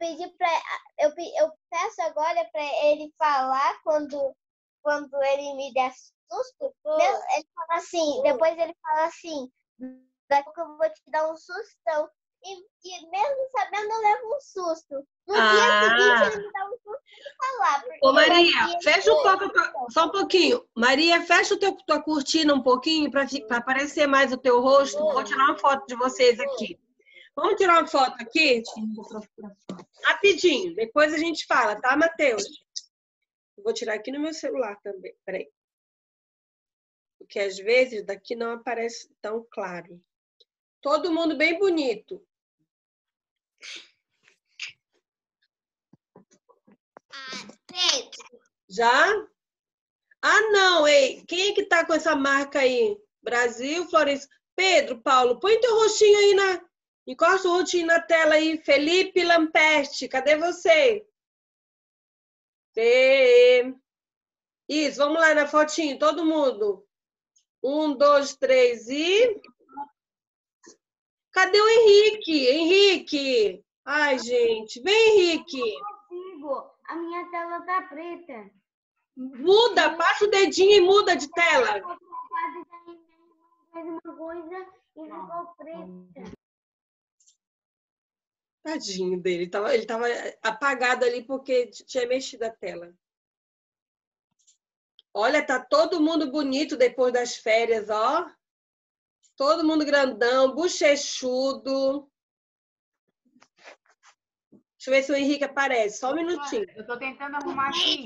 peço agora para ele falar quando ele me der susto. Ele fala assim, depois ele fala assim, daqui a pouco eu vou te dar um sustão. E mesmo sabendo, eu levo um susto. No dia seguinte, ele me dá um susto de falar. Ô, Maria, fecha um pouco, só um pouquinho. Maria, fecha tua cortina um pouquinho para aparecer mais o teu rosto. Vou tirar uma foto de vocês aqui. Vamos tirar uma foto aqui? Rapidinho, depois a gente fala, tá, Matheus? Vou tirar aqui no meu celular também, peraí. Porque às vezes daqui não aparece tão claro. Todo mundo bem bonito. Pedro. Já? Ah, não, ei. Quem é que tá com essa marca aí? Brasil, Florença. Pedro, Paulo, põe teu rostinho aí encosta o rostinho na tela aí. Felipe Lampeste, cadê você? Isso, vamos lá na fotinho, todo mundo. 1, 2, 3 e... Cadê o Henrique? Henrique! Ai, gente, vem, Henrique. A minha tela tá preta. Muda, passa o dedinho e muda de tela. Faz uma coisa e ficou preta. Tadinho dele, ele tava apagado ali porque tinha mexido a tela. Olha, tá todo mundo bonito depois das férias, ó. Todo mundo grandão, bochechudo. Deixa eu ver se o Henrique aparece, só um minutinho. Eu tô tentando arrumar aqui.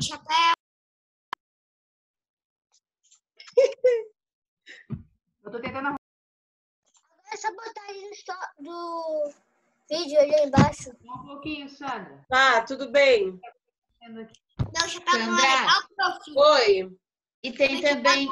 Eu tô tentando arrumar. Agora é só botar aí do vídeo ali embaixo. Um pouquinho, Sandra. Tá, tudo bem. Não, chapéu não é Sandra. legal, prof. Oi. E tem também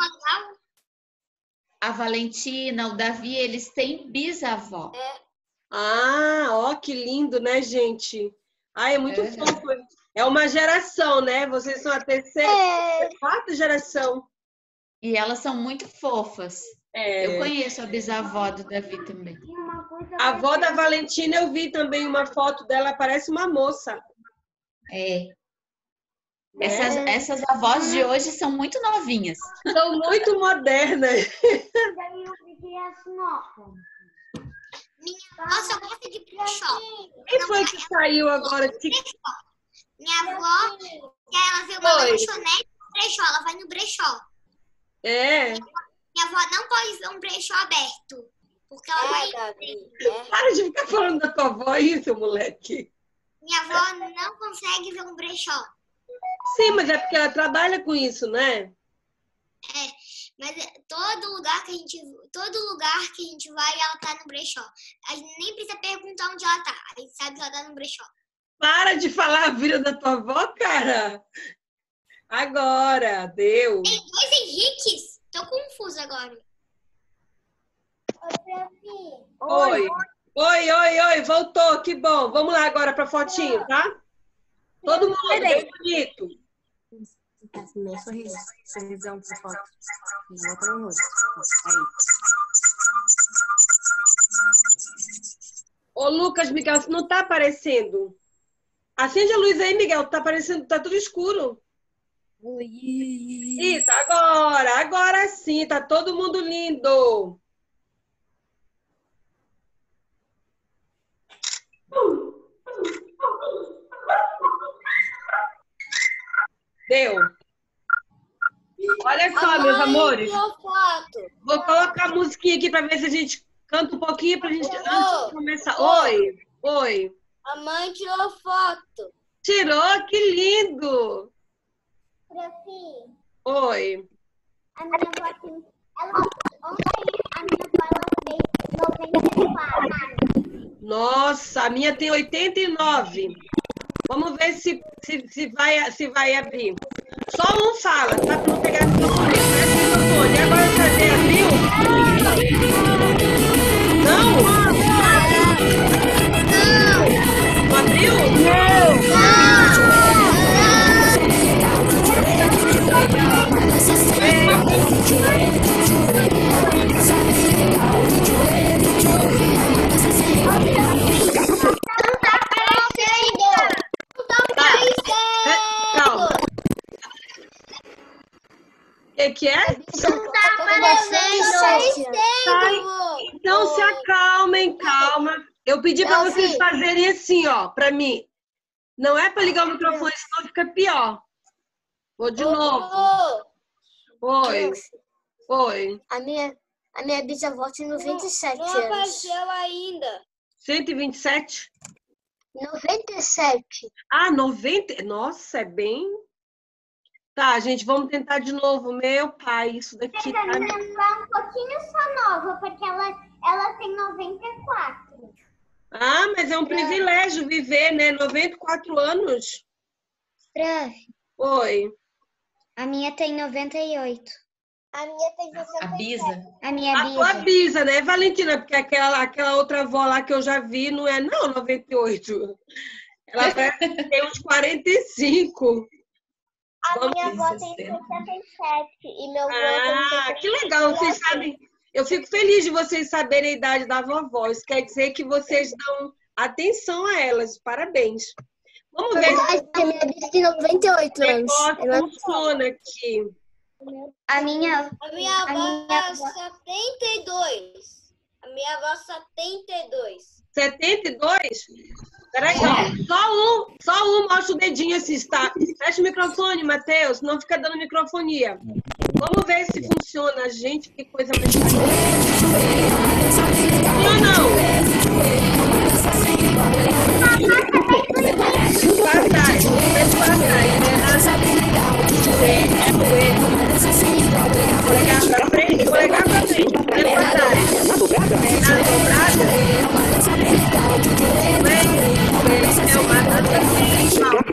a Valentina, o Davi, eles têm bisavó. Ah, ó, que lindo, né, gente? Ai, é muito fofo. É uma geração, né? Vocês são a terceira, quarta geração. E elas são muito fofas. Eu conheço a bisavó do Davi também. A avó da Valentina, eu vi também uma foto dela, parece uma moça. Essas avós de hoje são muito novinhas. São muito modernas. Minha avó só gosta de brechó. Quem foi que saiu agora? Minha avó, ela viu uma lanchonete no brechó, ela vai no brechó. Minha avó não pode ver um brechó aberto. Porque ela vai... Para de ficar falando da tua avó aí, seu moleque. Minha avó não consegue ver um brechó. Sim, mas é porque ela trabalha com isso, né? Mas todo lugar que a gente vai, ela tá no brechó. A gente nem precisa perguntar onde ela tá. A gente sabe que ela tá no brechó. Para de falar a vida da tua avó, cara. Agora, deu. Tem 2 Henriques? Tô confusa agora. Oi, voltou, que bom. Vamos lá agora pra fotinho, tá? Todo mundo bem bonito. Meu sorriso. Sorrisão pra foto. Volta no rosto. Aí. Ô, Lucas, Miguel, você não tá aparecendo. Acende a luz aí, Miguel. Tá aparecendo, tá tudo escuro. Oi. Isso, agora sim, tá todo mundo lindo. Deu. Olha só, meus amores. Vou colocar a musiquinha aqui para ver se a gente canta um pouquinho pra gente antes de começar. Oi. A mãe tirou foto. Tirou? Que lindo. Profi, Oi. a minha avó tem... Ontem a minha avó fez 94. Nossa, a minha tem 89. Vamos ver se vai abrir. Só um fala, tá? Pra não pegar microfone. Presta o microfone. Agora cadê? Abriu? Não? Não abriu? Calma. O que é? Não tá aparecendo. Então se acalmem, calma. Eu pedi para vocês fazerem assim, ó, para mim. Não é para ligar o microfone, senão fica pior. Vou de novo. Oi. A minha bisavó tem 97 Não anos. apareceu ainda. 127? 97. Ah, 90? Nossa, é bem... Tá, gente, vamos tentar de novo. Meu pai, isso daqui Mas a tá... minha avó é um pouquinho só nova, porque ela tem 94. Ah, mas é um privilégio viver, né? 94 anos. Prof, Oi. a minha tem 98. A minha tem 67. A Bisa. A minha A tua bisa, né, Valentina? Porque aquela outra avó lá que eu já vi não é, não, 98. Ela tem uns 45. A minha avó tem 67 e meu avô tem Que legal, vocês sabem. Eu fico feliz de vocês saberem a idade da vovó. Isso quer dizer que vocês dão atenção a elas. Parabéns. Vamos ver se A minha bisa tem 98 o anos. negócio funciona aqui. A minha avó é 72. A minha avó 72. 72? Peraí, ó. Só um mostra o dedinho assim, tá? Fecha o microfone, Matheus, não fica dando microfonia. Vamos ver se funciona. Gente, que coisa mais... Sim ou não? Para trás. Polegar pra frente, polegar pra frente. Vem pra trás. Na dobrada. É uma dança sensual.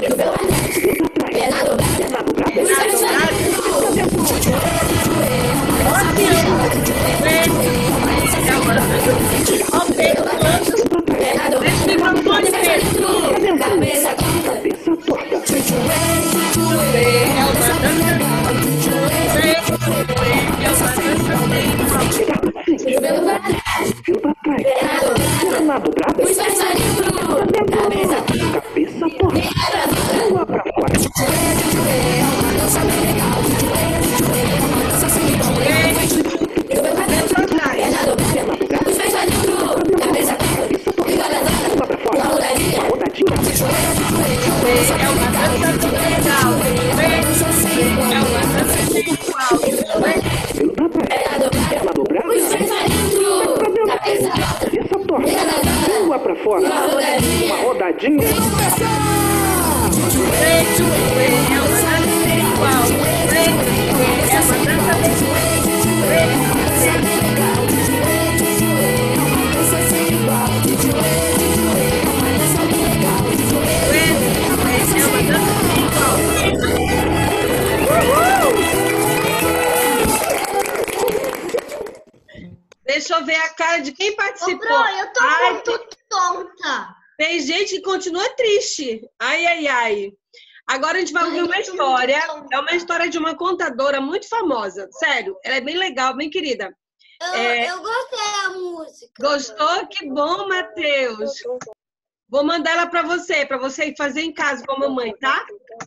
Deixa eu ver a cara de quem participou. eu tô muito tonta. Tem gente que continua triste. Ai, ai, ai. Agora a gente vai ouvir uma história. É uma história de uma contadora muito famosa. Sério, ela é bem legal, bem querida. Eu gostei da música. Gostou? Que bom, Matheus. Vou mandar ela para você ir fazer em casa com a mamãe, tá?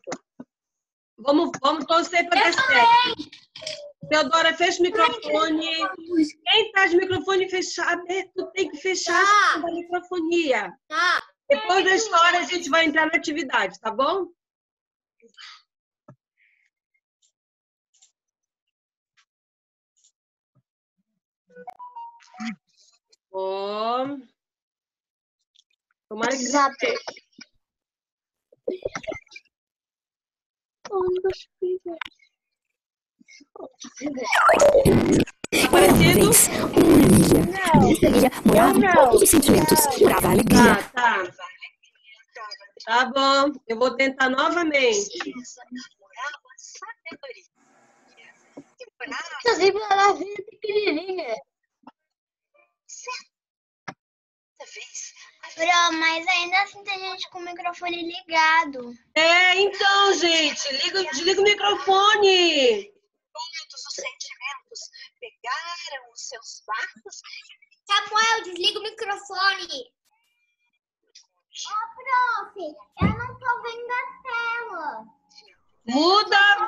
Vamos torcer para dar certo. Teodora, fecha o microfone. Quem tá de microfone fechado, tu tem que fechar a microfonia. Tá. Depois da história, a gente vai entrar na atividade, tá bom? Ó. Tomara que Exato. Parecido? Nessa ilha moravam todos os sentimentos, pura alegria. Tá. Tá bom, eu vou tentar novamente. Inclusive, ela veio pequenininha. Bro, mas ainda assim tem gente com o microfone ligado. Então, gente, desliga o microfone. Todos os sentimentos pegaram os seus barcos. Samuel, desliga o microfone. Prof, eu não tô vendo a tela. Muda.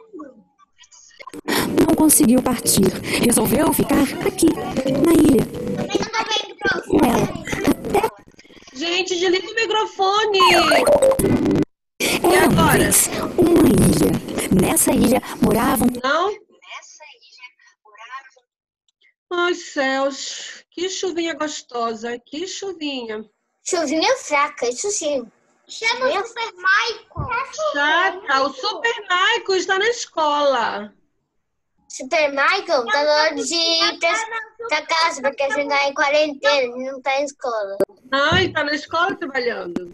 Não conseguiu partir. Resolveu ficar aqui, na ilha. Eu não tô vendo, prof. Com ela. Gente, desliga o microfone. Era uma vez uma ilha. Nessa ilha moravam... Não? Ai, céus. Que chuvinha gostosa. Que chuvinha. Chuvinha fraca, isso sim. Chama o Super Michael. Chata. O Super Michael está na escola. Super Michael tá na hora de ir pra casa, porque a gente tá em quarentena, a gente não tá em escola. Ai, tá na escola trabalhando.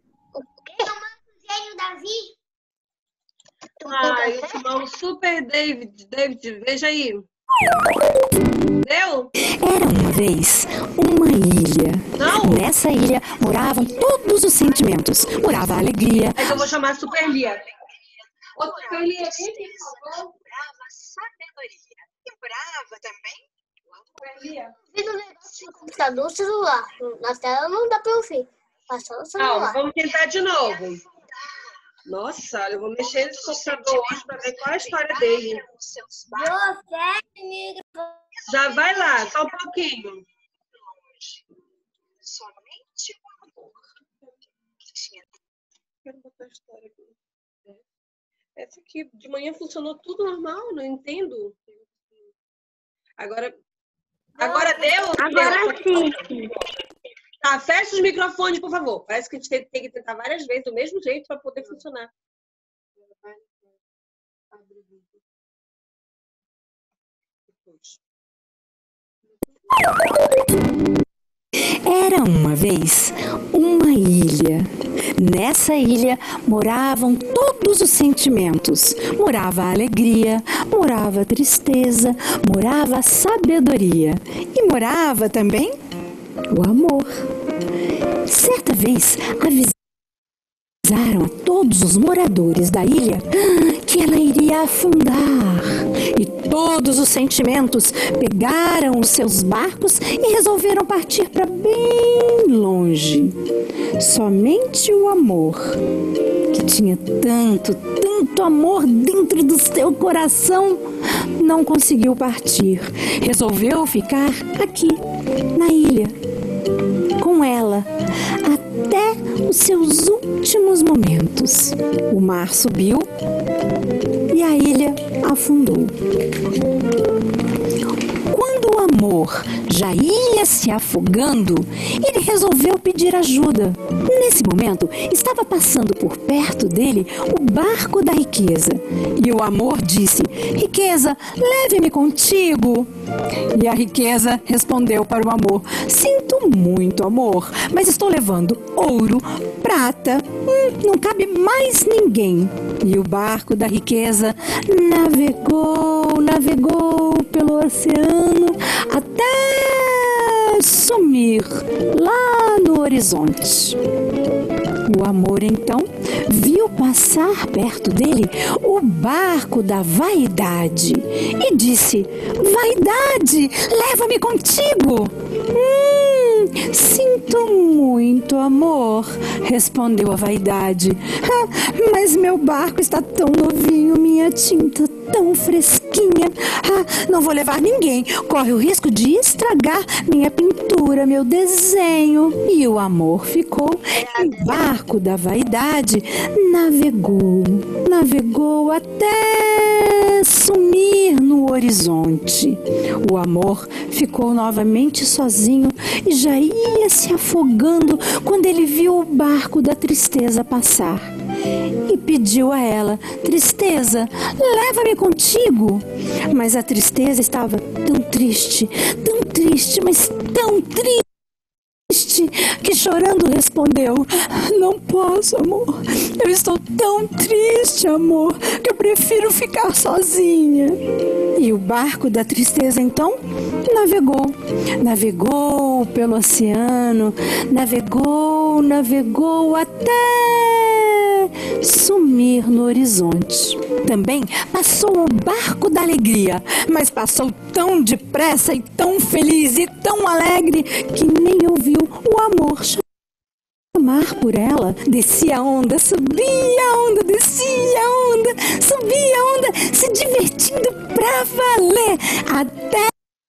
Gênio Davi. Ai, eu chamar o Super David. David, veja aí. Deu? Era uma vez uma ilha. Não? Nessa ilha moravam todos os sentimentos. Morava a alegria. É que eu vou chamar a Super Lia. Ô, Super Lia, vem aqui, por favor. Sabedoria. E brava também. Super Lia. Fiz um negócio no computador, celular. Na tela não dá pra ouvir. Passou no Calma, celular. vamos tentar de novo. Nossa, eu vou mexer nesse computador hoje para ver qual é a história dele. Já vai lá, só um pouquinho. Somente o amor. Quero botar a história aqui. Essa aqui de manhã funcionou tudo normal, não entendo. Agora deu? Agora sim. Tá, fecha os microfones, por favor. Parece que a gente tem que tentar várias vezes do mesmo jeito para poder funcionar. Era uma vez uma ilha. Nessa ilha moravam todos os sentimentos. Morava a alegria, morava a tristeza, morava a sabedoria. E morava também o amor. Certa vez avisaram a todos os moradores da ilha que ela iria afundar. E todos os sentimentos pegaram os seus barcos e resolveram partir para bem longe. Somente o amor, que tinha tanto amor dentro do seu coração, não conseguiu partir. Resolveu ficar aqui, na ilha, com ela, até os seus últimos momentos. O mar subiu e a ilha afundou. Quando o amor já ia se afogando, ele resolveu pedir ajuda. Nesse momento, estava passando por perto dele o barco da riqueza. E o amor disse: "Riqueza, leve-me contigo." E a riqueza respondeu para o amor: "Sinto muito, amor, mas estou levando ouro, prata, não cabe mais ninguém." E o barco da riqueza navegou pelo oceano até sumir lá no horizonte. O amor, então, viu passar perto dele o barco da vaidade e disse: "Vaidade, leva-me contigo." "Sinto muito, amor", respondeu a vaidade. "Mas meu barco está tão novinho, minha tinta tão fresquinha. Não vou levar ninguém. Corre o risco de estragar minha pintura, meu desenho." E o amor ficou. E o barco da vaidade navegou até sumir no horizonte. O amor ficou novamente sozinho e já ia se afogando quando ele viu o barco da tristeza passar. E pediu a ela: "Tristeza, leva-me contigo." Mas a tristeza estava tão triste, mas tão triste, que chorando respondeu: Não posso, amor. Eu estou tão triste, amor, que eu prefiro ficar sozinha. E o barco da tristeza então navegou pelo oceano, navegou até sumir no horizonte. Também passou o barco da alegria, mas passou tão depressa e tão feliz e tão alegre que nem ouviu o amor chamar por ela. Descia a onda, subia a onda, descia a onda, subia a onda, se divertindo pra valer, até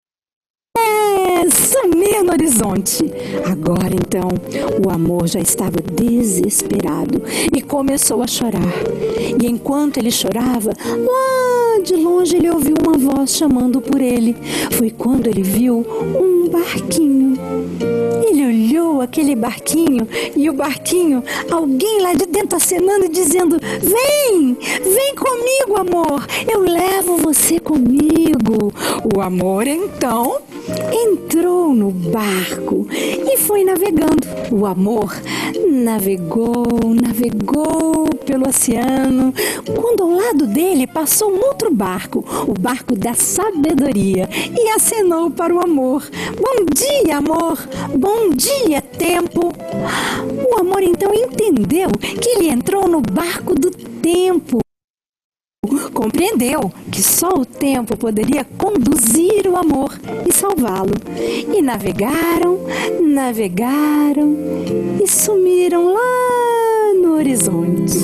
sumir no horizonte. Agora então, o amor já estava desesperado e começou a chorar. E enquanto ele chorava, lá de longe ele ouviu uma voz chamando por ele. Foi quando ele viu um barquinho. Ele olhou aquele barquinho e o barquinho, alguém lá de dentro acenando e dizendo: Vem comigo, amor, eu levo você comigo. O amor então entrou no barco e foi navegando. O amor navegou pelo oceano, quando ao lado dele passou um outro barco, o barco da sabedoria, e acenou para o amor: Bom dia, amor, bom dia, tempo. O amor então entendeu que ele entrou no barco do tempo. Compreendeu que só o tempo poderia conduzir o amor e salvá-lo. E navegaram e sumiram lá no horizonte.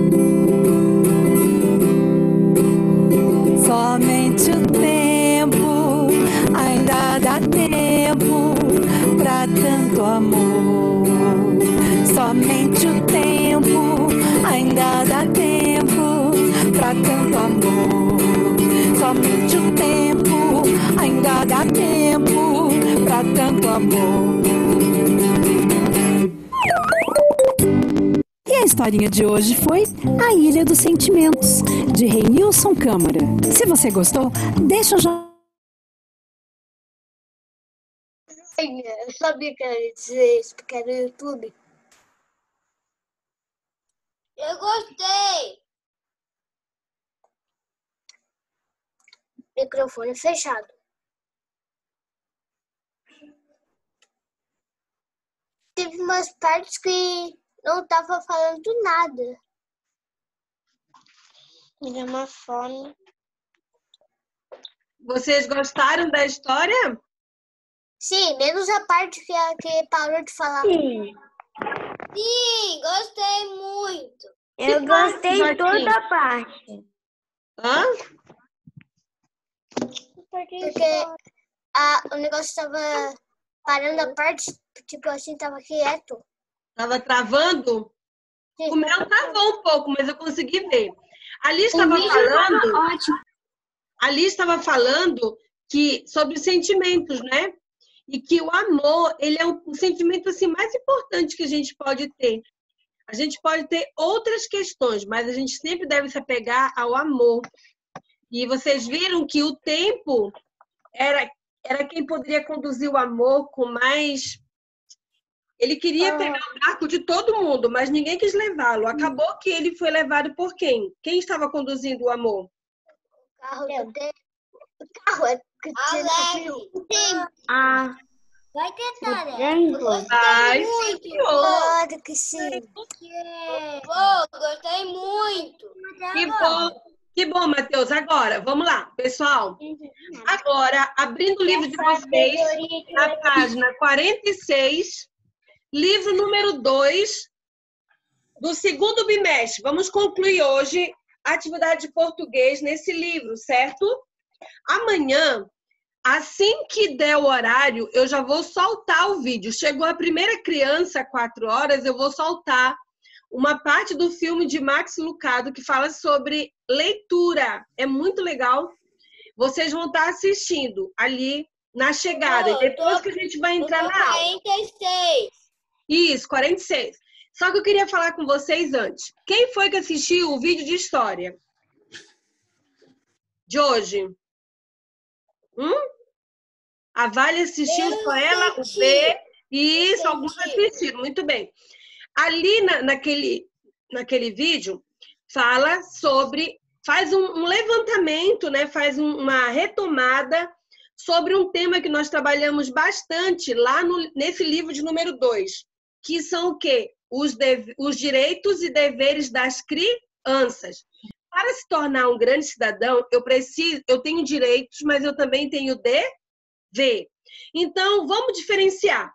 Somente o tempo, ainda dá tempo pra tanto amor. Somente o tempo, ainda dá tempo pra tanto amor. Somente o tempo, ainda dá tempo pra tanto amor. E a historinha de hoje foi A Ilha dos Sentimentos, de Renilson Câmara. Se você gostou, deixa o joinha. Eu sabia que era dizer isso, porque era no YouTube. Eu gostei. Microfone fechado. Teve umas partes que não tava falando nada. Me deu uma fome. Vocês gostaram da história? Sim, menos a parte que parou de falar. Sim, gostei muito. Eu gostei de toda a parte. Hã? Porque o negócio estava parando a parte, tipo assim, tava quieto. Tava travando? Sim. O meu travou um pouco, mas eu consegui ver. Ali estava falando. Ótimo. Ali estava falando sobre os sentimentos, né? E que o amor, ele é o sentimento assim, mais importante que a gente pode ter. A gente pode ter outras questões, mas a gente sempre deve se apegar ao amor. E vocês viram que o tempo era quem poderia conduzir o amor com mais... Ele queria pegar o barco de todo mundo, mas ninguém quis levá-lo. Acabou que ele foi levado por quem? Quem estava conduzindo o amor? O carro do tempo. O carro é que Vai tentar, né? Vai, Claro que sim. Gostei muito. Que bom, Matheus. Agora, vamos lá, pessoal. Agora, abrindo o livro de vocês, na página 46, livro número 2, do segundo bimestre. Vamos concluir hoje a atividade de português nesse livro, certo? Amanhã, assim que der o horário, eu já vou soltar o vídeo. Chegou a primeira criança, 4 horas, eu vou soltar uma parte do filme de Max Lucado que fala sobre leitura. É muito legal. Vocês vão estar assistindo ali na chegada. E depois que a gente vai entrar na aula. 46. Isso, 46. Só que eu queria falar com vocês antes. Quem foi que assistiu o vídeo de história de hoje? A Vale assistiu só ela, o B Isso, alguns assistiram, muito bem. Ali naquele vídeo, fala sobre, faz um levantamento, né? Faz uma retomada sobre um tema que nós trabalhamos bastante lá nesse livro de número 2, que são o quê? Os direitos e deveres das crianças. Para se tornar um grande cidadão, eu tenho direitos, mas eu também tenho dever. Então, vamos diferenciar.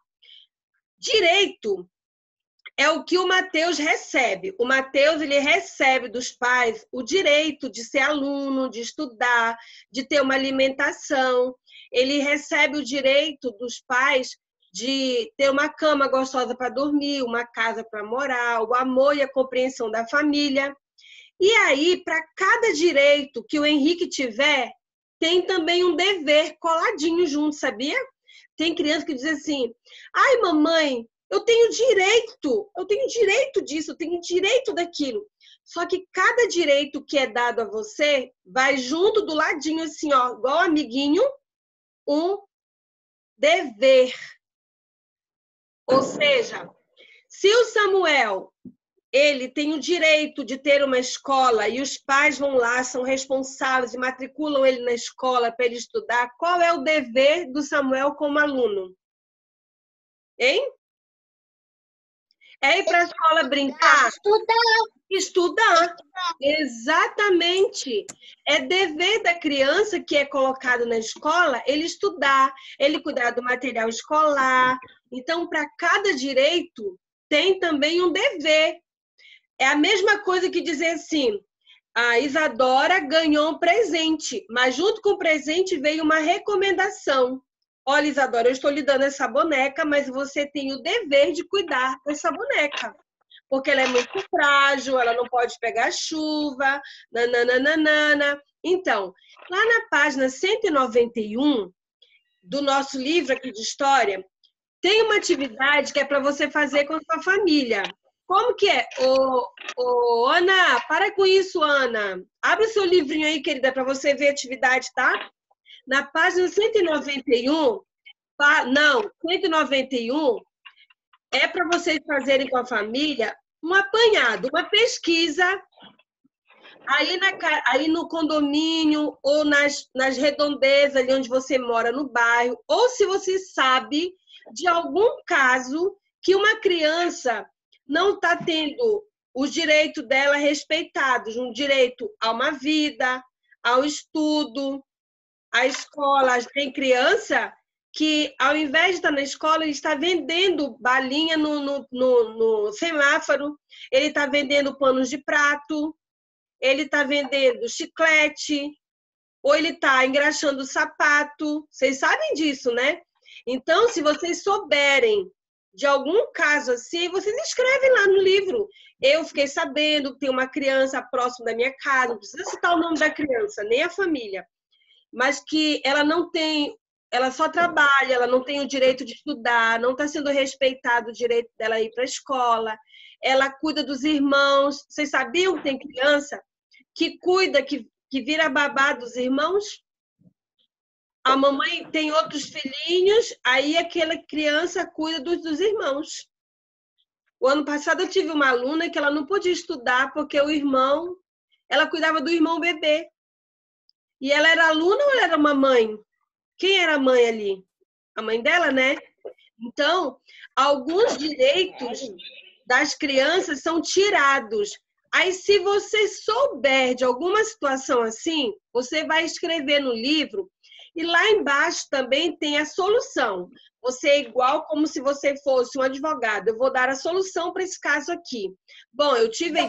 Direito é o que o Mateus recebe. O Mateus, ele recebe dos pais o direito de ser aluno, de estudar, de ter uma alimentação. Ele recebe o direito dos pais de ter uma cama gostosa para dormir, uma casa para morar, o amor e a compreensão da família. E aí, para cada direito que o Henrique tiver, tem também um dever coladinho junto, sabia? Tem criança que diz assim, ai, mamãe, eu tenho direito disso, eu tenho direito daquilo. Só que cada direito que é dado a você, vai junto do ladinho, assim, ó, igual amiguinho, um dever. Ou seja, se o Samuel, ele tem o direito de ter uma escola e os pais vão lá, são responsáveis e matriculam ele na escola para ele estudar, qual é o dever do Samuel como aluno? Hein? É ir para a escola brincar? Estudar. Exatamente. É dever da criança que é colocado na escola, ele estudar, ele cuidar do material escolar. Então, para cada direito, tem também um dever. É a mesma coisa que dizer assim, a Isadora ganhou um presente, mas junto com o presente veio uma recomendação. Olha, Isadora, eu estou lhe dando essa boneca, mas você tem o dever de cuidar dessa boneca. Porque ela é muito frágil, ela não pode pegar chuva, nananana. Então, lá na página 191 do nosso livro aqui de história, tem uma atividade que é para você fazer com a sua família. Como que é? Ana, para com isso, Ana. Abre o seu livrinho aí, querida, para você ver a atividade, tá? Na página 191, 191, é para vocês fazerem com a família um apanhado, uma pesquisa aí no condomínio ou nas redondezas ali onde você mora no bairro, ou se você sabe de algum caso que uma criança não está tendo os direitos dela respeitados, um direito a uma vida, ao estudo, à escola. Tem criança que, ao invés de estar na escola, ele está vendendo balinha no semáforo, ele está vendendo panos de prato, ele está vendendo chiclete, ou ele está engraxando sapato. Vocês sabem disso, né? Então, se vocês souberem de algum caso assim, vocês escrevem lá no livro. Eu fiquei sabendo que tem uma criança próximo da minha casa, não precisa citar o nome da criança, nem a família, mas que ela não tem, ela só trabalha, ela não tem o direito de estudar, não está sendo respeitado o direito dela ir para a escola, ela cuida dos irmãos. Vocês sabiam que tem criança que cuida, que vira babá dos irmãos? A mamãe tem outros filhinhos, aí aquela criança cuida dos irmãos. O ano passado eu tive uma aluna que ela não podia estudar porque ela cuidava do irmão bebê. E ela era aluna ou ela era uma mãe? Quem era a mãe ali? A mãe dela, né? Então, alguns direitos das crianças são tirados. Aí, se você souber de alguma situação assim, você vai escrever no livro. E lá embaixo também tem a solução. Você é igual como se você fosse um advogado. Eu vou dar a solução para esse caso aqui. Bom, eu tive a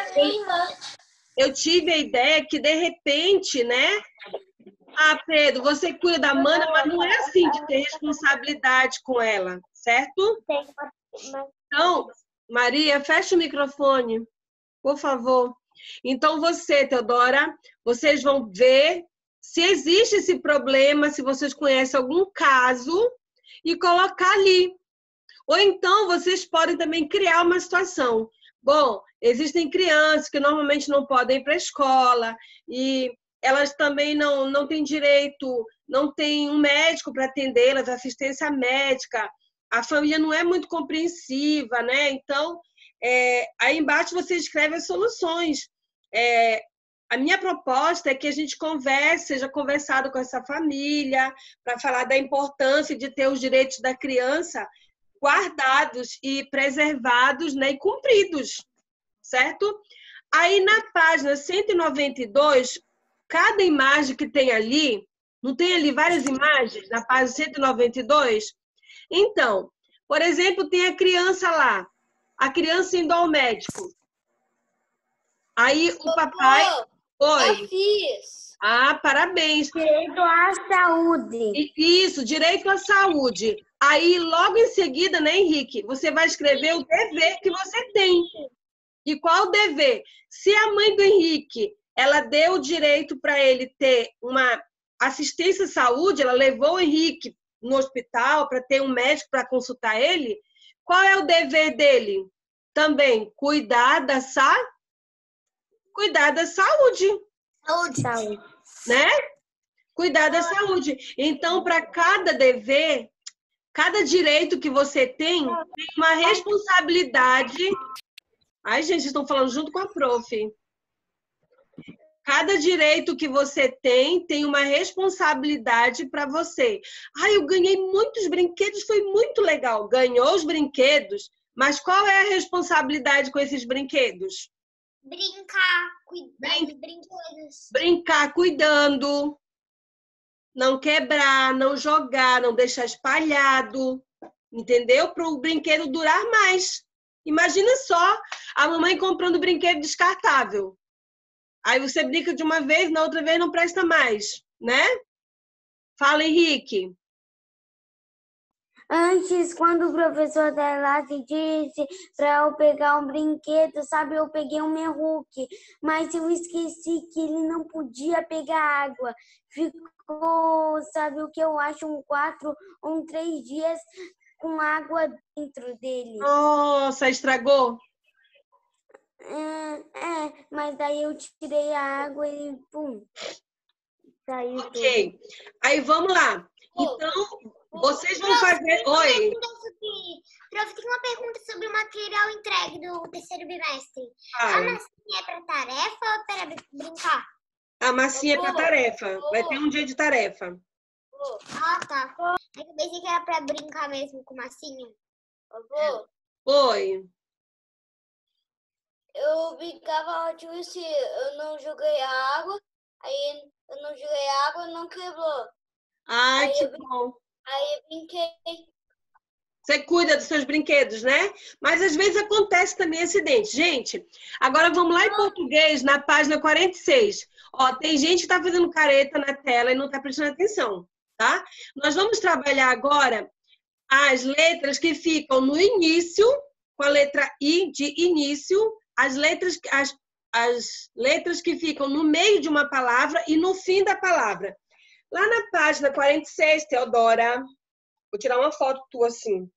ideia que, de repente, né? Ah, Pedro, você cuida da Amanda, mas não é assim de ter responsabilidade com ela, certo? Então, Maria, fecha o microfone, por favor. Então, você, Teodora, vocês vão ver se existe esse problema, se vocês conhecem algum caso, e colocar ali. Ou então, vocês podem também criar uma situação. Bom, existem crianças que normalmente não podem ir para a escola, e elas também não têm direito, não tem um médico para atendê-las, assistência médica, a família não é muito compreensiva, né? Então, aí embaixo você escreve as soluções. A minha proposta é que a gente seja conversado com essa família, para falar da importância de ter os direitos da criança guardados e preservados, né, e cumpridos, certo? Aí na página 192, cada imagem que tem ali, não tem ali várias imagens na página 192? Então, por exemplo, tem a criança lá, a criança indo ao médico. Aí o papai... Oi. Eu fiz. Ah, parabéns. Direito à saúde. Isso, direito à saúde. Aí, logo em seguida, né, Henrique, você vai escrever o dever que você tem. E qual o dever? Se a mãe do Henrique, ela deu o direito para ele ter uma assistência à saúde, ela levou o Henrique no hospital para ter um médico para consultar ele, qual é o dever dele? Também cuidar da saúde. Saúde. Né? Cuidar da saúde. Então, para cada dever, cada direito que você tem uma responsabilidade. Ai, gente, estão falando junto com a prof. Cada direito que você tem uma responsabilidade para você. Ai, eu ganhei muitos brinquedos, foi muito legal. Ganhou os brinquedos, mas qual é a responsabilidade com esses brinquedos? Brincar, cuidar dos brinquedos. Brincar cuidando. Não quebrar, não jogar, não deixar espalhado. Entendeu? Para o brinquedo durar mais. Imagina só a mamãe comprando brinquedo descartável. Aí você brinca de uma vez, na outra vez não presta mais, né? Fala, Henrique. Antes, quando o professor da classe disse para eu pegar um brinquedo, sabe, eu peguei um Merruque, mas eu esqueci que ele não podia pegar água. Ficou, sabe o que eu acho, 4 ou 3 dias com água dentro dele. Nossa, estragou? Mas daí eu tirei a água e pum, saiu Ok. tudo. Aí vamos lá. Então, vocês vão fazer... Oi. Prof, tem uma pergunta sobre o material entregue do terceiro bimestre. Fala. A massinha é para tarefa ou para brincar? A massinha é para tarefa. Vai ter um dia de tarefa. Ah, tá. Eu pensei que era para brincar mesmo com massinha. Oi. Eu brincava de eu não joguei água, aí eu não joguei água, não quebrou. Ai, Aí que eu bom. Aí eu brinquei. Você cuida dos seus brinquedos, né? Mas às vezes acontece também acidente. Gente, agora vamos lá em português, na página 46. Ó, tem gente que está fazendo careta na tela e não está prestando atenção, tá? Nós vamos trabalhar agora as letras que ficam no início, com a letra I de início, as letras que ficam no meio de uma palavra e no fim da palavra. Lá na página 46, Teodora, vou tirar uma foto tua assim.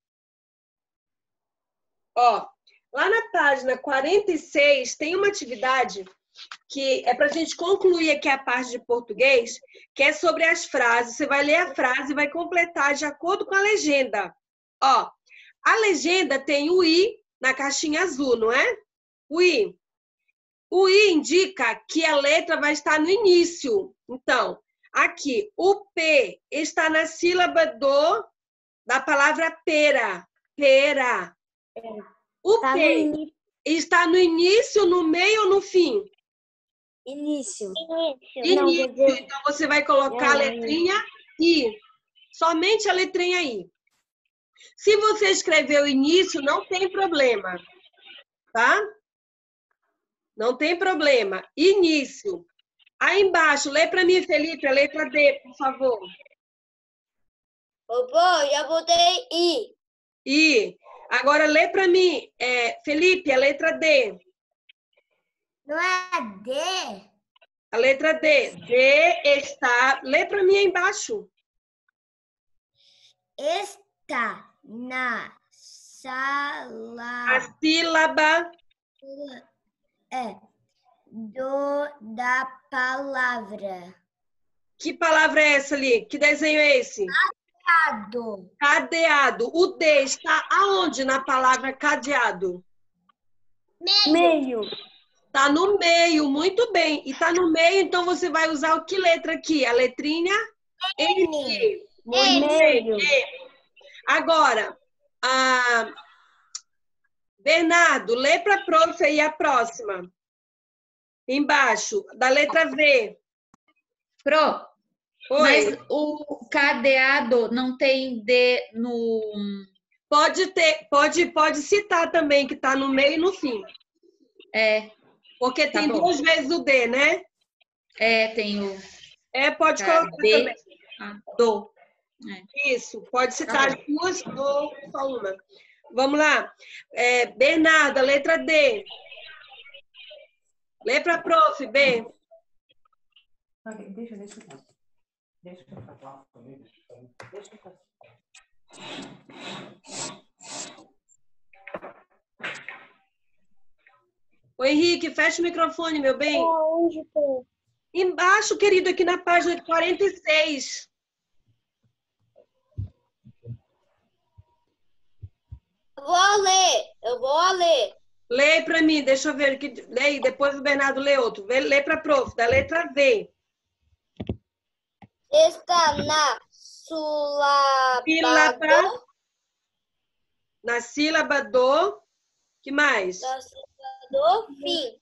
Ó, lá na página 46 tem uma atividade que é para a gente concluir aqui a parte de português, que é sobre as frases. Você vai ler a frase e vai completar de acordo com a legenda. Ó, a legenda tem o I na caixinha azul, não é? O I. O I indica que a letra vai estar no início. Então, aqui, o P está na sílaba da palavra pera. Pera. O P está no início, no meio ou no fim? Início. Início. Então, você vai colocar a letrinha I. Somente a letrinha I. Se você escreveu início, não tem problema. Tá? Não tem problema. Início. Aí embaixo, lê para mim, Felipe, a letra D, por favor. Opa, já botei I. I. Agora lê para mim, Felipe, a letra D. Não é D? A letra D. D está... Lê para mim aí embaixo. Está na sala... A sílaba... da palavra. Que palavra é essa ali? Que desenho é esse? Cadeado. Cadeado. O D está aonde na palavra cadeado? Meio. Está no meio, muito bem. E está no meio, então você vai usar o que letra aqui? A letrinha N. Muito bem. E. Agora, Bernardo, lê para a prof aí a próxima. Embaixo, da letra V. Pro, Oi. mas o cadeado não tem D no... Pode ter, pode citar também que está no meio e no fim. É, Porque tá tem bom. 2 vezes o D, né? Tem o Pode colocar também. do. Isso, pode citar as duas ou só uma. Vamos lá. Bernardo, a letra D. Lê para a prof, B. Deixa eu falar. Deixa eu falar. Ô, Henrique, fecha o microfone, meu bem. Onde, pô? Embaixo, querido, aqui na página 46. Eu vou ler. Lê para mim, deixa eu ver. Lê, depois o Bernardo lê outro. Lê para a prof, da letra V. Está na Sílaba. Na sílaba do... que mais? Da sílaba do fim.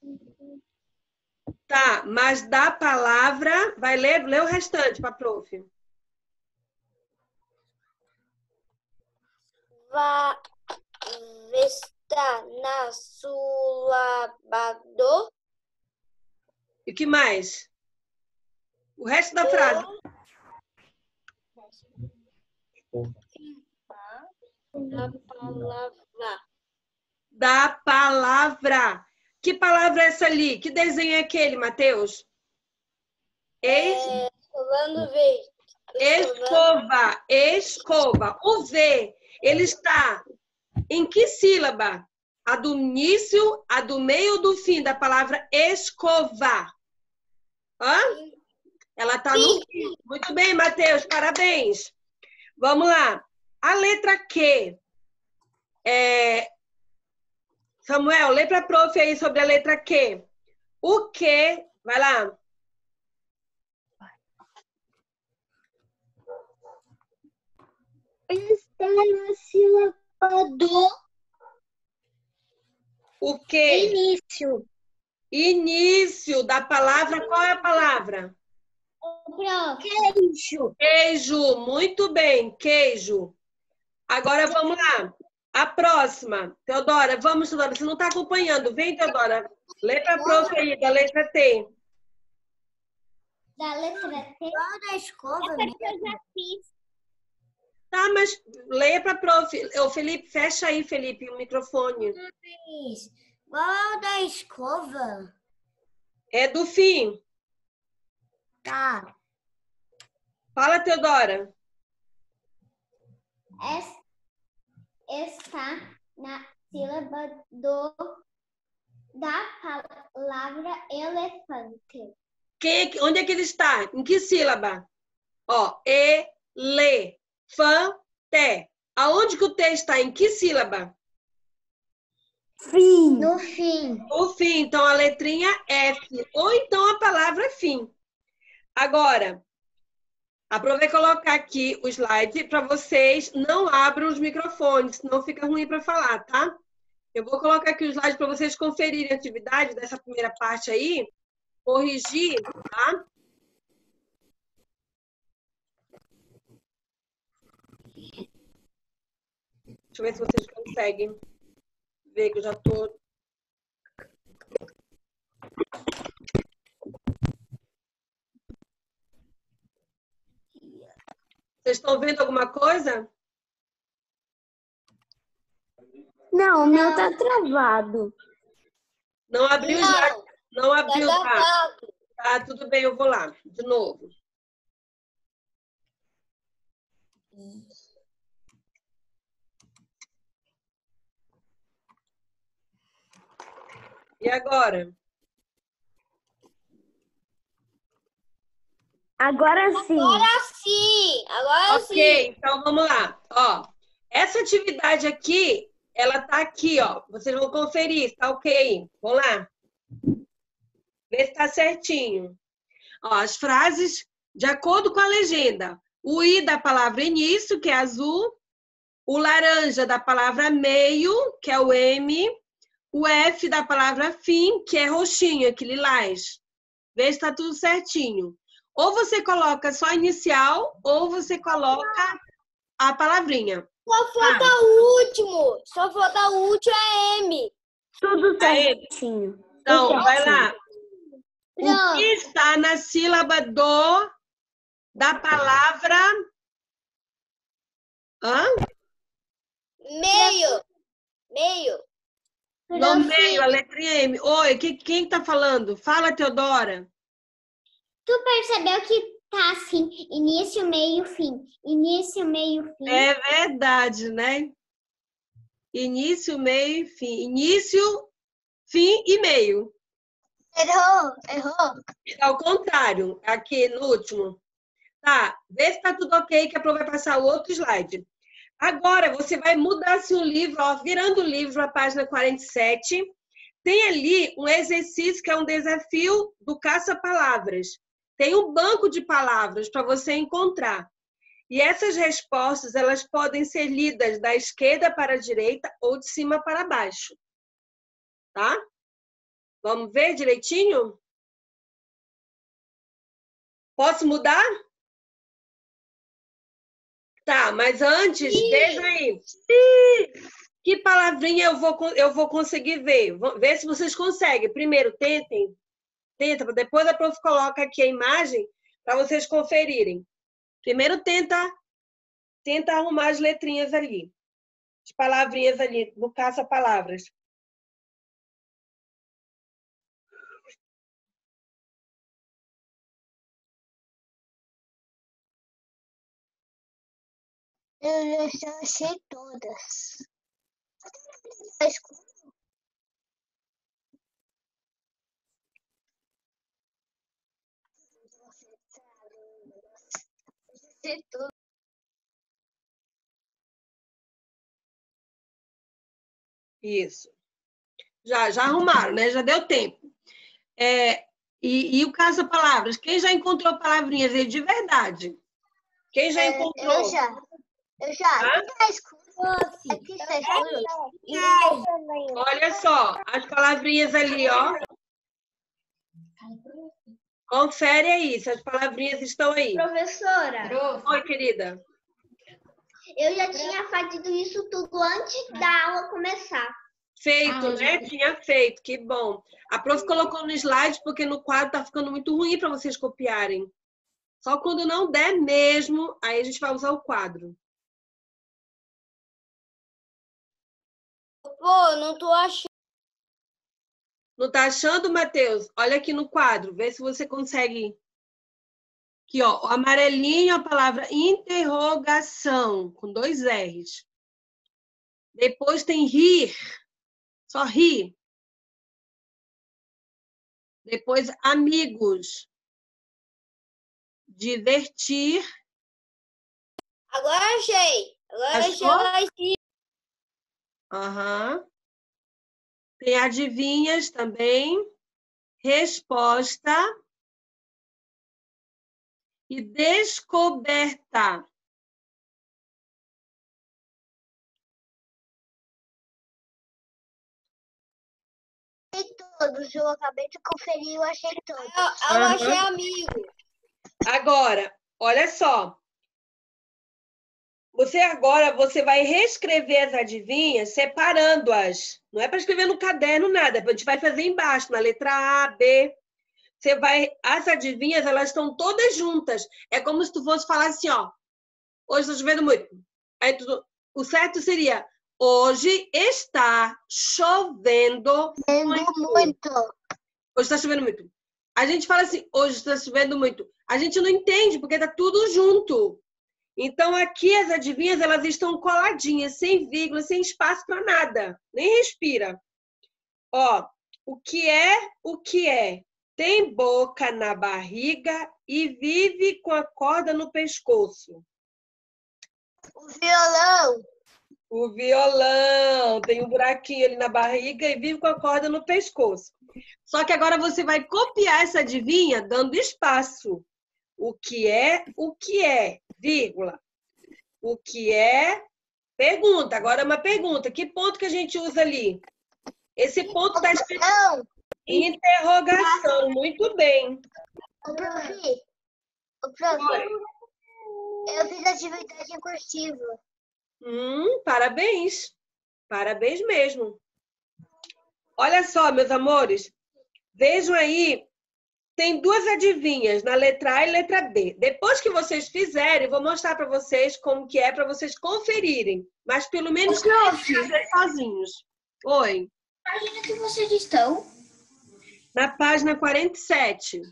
Tá, mas da palavra... Vai ler o restante para a prof. Está na sílaba do... E o que mais? O resto da frase. Da palavra. Da palavra. Que palavra é essa ali? Que desenho é aquele, Matheus? Escovando verde. Escova. Escova. O V, ele está em que sílaba? A do início, a do meio ou do fim da palavra escovar? Hã? Ela está no fim. Muito bem, Matheus, parabéns. Vamos lá. A letra Q. Samuel, lê para a prof aí sobre a letra Q. O que... Vai lá. Está na sílaba do O que? início. Início da palavra. Qual é a palavra? Queijo. Queijo. Muito bem, queijo. Agora vamos lá. A próxima. Teodora, vamos, Teodora. Você não está acompanhando. Vem, Teodora. Lê para a prof aí, da letra T. Da letra T. Da escova. Essa que eu já fiz. Tá, mas leia para a prof. Ô, Felipe, fecha aí, Felipe, o microfone. Qual da escova? É do fim. Tá. Fala, Teodora. Está na sílaba da palavra elefante. Onde é que ele está? Em que sílaba? Ó, elefante. Aonde que o T está? Em que sílaba? Fim. No fim. O fim, então a letrinha F. Ou então a palavra fim. Agora, aproveita e colocar aqui o slide para vocês. Não abram os microfones, senão fica ruim para falar, tá? Eu vou colocar aqui o slide para vocês conferirem a atividade dessa primeira parte aí. Corrigir, tá? Deixa eu ver se vocês conseguem ver que eu já estou... Vocês estão vendo alguma coisa? Não, o meu tá travado. Não abriu o slide? Não abriu, tá? Travado. Tá, tudo bem, eu vou lá, de novo. E agora? Agora sim. Agora sim. Ok, então vamos lá. Ó, essa atividade aqui, ela tá aqui, ó. Vocês vão conferir, tá ok? Vamos lá. Vê se tá certinho. Ó, as frases de acordo com a legenda. O I da palavra início, que é azul. O laranja da palavra meio, que é o M. O F da palavra fim, que é roxinho, aquele lilás. Vê se tá tudo certinho. Ou você coloca só a inicial, ou você coloca a palavrinha. Só falta o último. Só falta o último é M. Tudo certinho. Então, Tudo vai certinho. lá. O que está na sílaba da palavra... Hã? Meio. No meio, a letrinha M. Oi, quem tá falando? Fala, Teodora. Tu percebeu que tá assim, início, meio, fim. Início, meio, fim. É verdade, né? Início, meio e fim. Início, fim e meio. Errou. Ao contrário, aqui no último. Tá, vê se tá tudo ok, que a Pro vai passar o outro slide. Agora, você vai mudar-se um livro, ó, virando o livro, a página 47. Tem ali um exercício que é um desafio do caça-palavras. Tem um banco de palavras para você encontrar. E essas respostas, elas podem ser lidas da esquerda para a direita ou de cima para baixo. Tá? Vamos ver direitinho? Posso mudar? Tá, mas antes, veja aí. Que palavrinha eu vou conseguir ver? Vê se vocês conseguem. Primeiro, tentem. Tenta, depois a prof coloca aqui a imagem para vocês conferirem. Primeiro, tenta arrumar as letrinhas ali. As palavrinhas ali, no caça-palavras. Eu já achei todas. Isso. Já arrumaram, né? Já deu tempo. E o caça-palavras? Quem já encontrou palavrinhas aí de verdade? Quem já encontrou? Eu já. Aqui tá escuro. Aqui tá escuro. Olha só, as palavrinhas ali, ó. Confere aí, se as palavrinhas estão aí. Professora, Oi, querida. eu já tinha feito isso tudo antes da aula começar. Feito, né? Tinha feito, que bom. A prof colocou no slide porque no quadro tá ficando muito ruim para vocês copiarem. Só quando não der mesmo, aí a gente vai usar o quadro. Pô, não tô achando. Não tá achando, Matheus? Olha aqui no quadro, vê se você consegue. Aqui, ó, o amarelinho, a palavra interrogação, com 2 R's. Depois tem rir, só rir. Depois amigos, divertir. Agora achei. Achou? Aham. Tem adivinhas também, resposta e descoberta. Todos, eu acabei de conferir, eu achei todos. Eu achei amigo. Agora, olha só. Você vai reescrever as adivinhas separando-as. Não é para escrever no caderno nada, a gente vai fazer embaixo, na letra A, B. As adivinhas, elas estão todas juntas. É como se tu fosse falar assim, ó. Hoje está chovendo muito. Aí o certo seria, hoje está chovendo muito. Hoje está chovendo muito. A gente fala assim, hoje está chovendo muito. A gente não entende, porque está tudo junto. Então, aqui as adivinhas, elas estão coladinhas, sem vírgula, sem espaço para nada. Nem respira. Ó, o que é? tem boca na barriga e vive com a corda no pescoço? O violão. O violão. Tem um buraquinho ali na barriga e vive com a corda no pescoço. Só que agora você vai copiar essa adivinha dando espaço. O que é, vírgula. O que é, pergunta. Agora é uma pergunta. Que ponto que a gente usa ali? Esse ponto está escrito interrogação. Muito bem. Prof, eu fiz atividade em cursiva. Parabéns. Parabéns mesmo. Olha só, meus amores. Vejam aí. Tem duas adivinhas, na letra A e letra B. Depois que vocês fizerem, eu vou mostrar para vocês como que é para vocês conferirem. Mas pelo menos não fazer sozinhos. Oi. Página que vocês estão? Na página 47.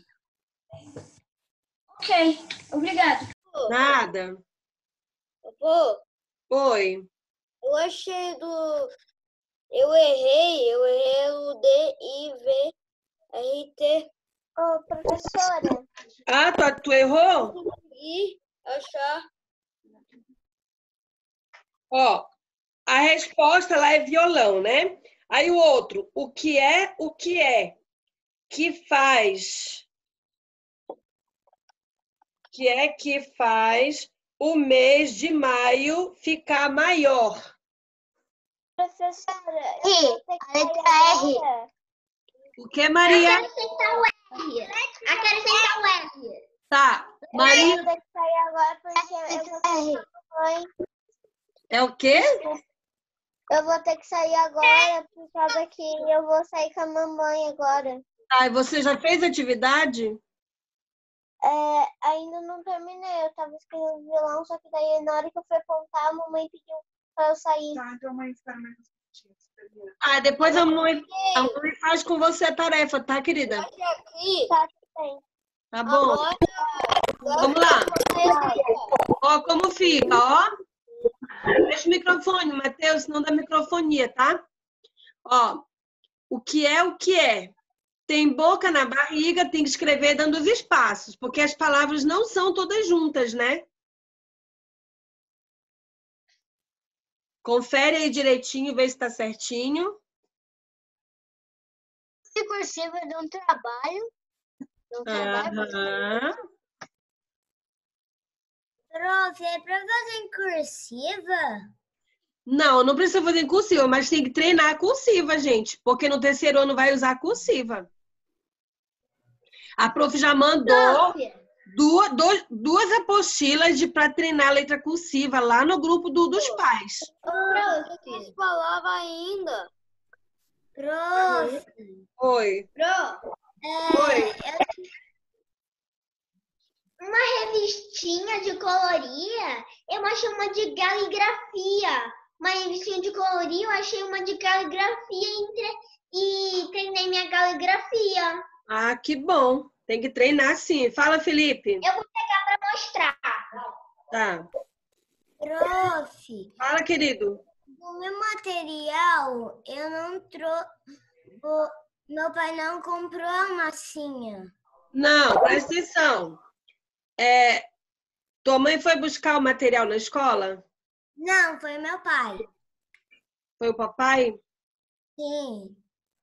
Ok, obrigado. Nada. Pô, Oi. eu achei do... Eu errei o D, I, V, R, T. Ô, professora. Ah, tu errou? I, achar. Ó, a resposta lá é violão, né? Aí o outro, o que é, que faz, que faz o mês de maio ficar maior? Professora, a letra R. O que, Maria? Acrescentar o R. Acrescentar o R. Tá, Maria. Eu vou ter que sair agora porque eu vou ter que mãe. É o quê? Eu vou ter que sair agora por causa que eu vou sair com a mamãe agora. Ah, e você já fez atividade? Ainda não terminei. Eu tava escrevendo violão, só que daí na hora que eu fui apontar, a mamãe pediu pra eu sair. Tá, então a mãe espera mais um pouquinho. Ah, depois a mãe faz com você a tarefa, tá, querida? Aqui. Tá, tudo bem. Tá bom. Agora, Vamos lá. Ó, como fica, ó. Deixa o microfone, Matheus, senão dá microfonia, tá? Ó, o que é? Tem boca na barriga, tem que escrever dando os espaços, porque as palavras não são todas juntas, né? Confere aí direitinho, vê se tá certinho. Esse cursivo é de um trabalho. Aham. Prof, é pra fazer em cursiva? Não, não precisa fazer em cursiva, mas tem que treinar a cursiva, gente, porque no terceiro ano vai usar a cursiva. A prof já mandou duas apostilas para treinar a letra cursiva lá no grupo dos pais. as palavras ainda. Prof, Oi. Oi. uma revistinha de coloria, eu achei uma de caligrafia. Uma revistinha de coloria, eu achei uma de caligrafia e treinei minha caligrafia. Ah, que bom. Tem que treinar sim. Fala, Felipe. Eu vou pegar para mostrar. Tá. Prof, Fala, querido. no meu material, eu não trouxe. Meu pai não comprou a massinha. Não, presta atenção. Tua mãe foi buscar o material na escola? Não, foi meu pai. Foi o papai? Sim.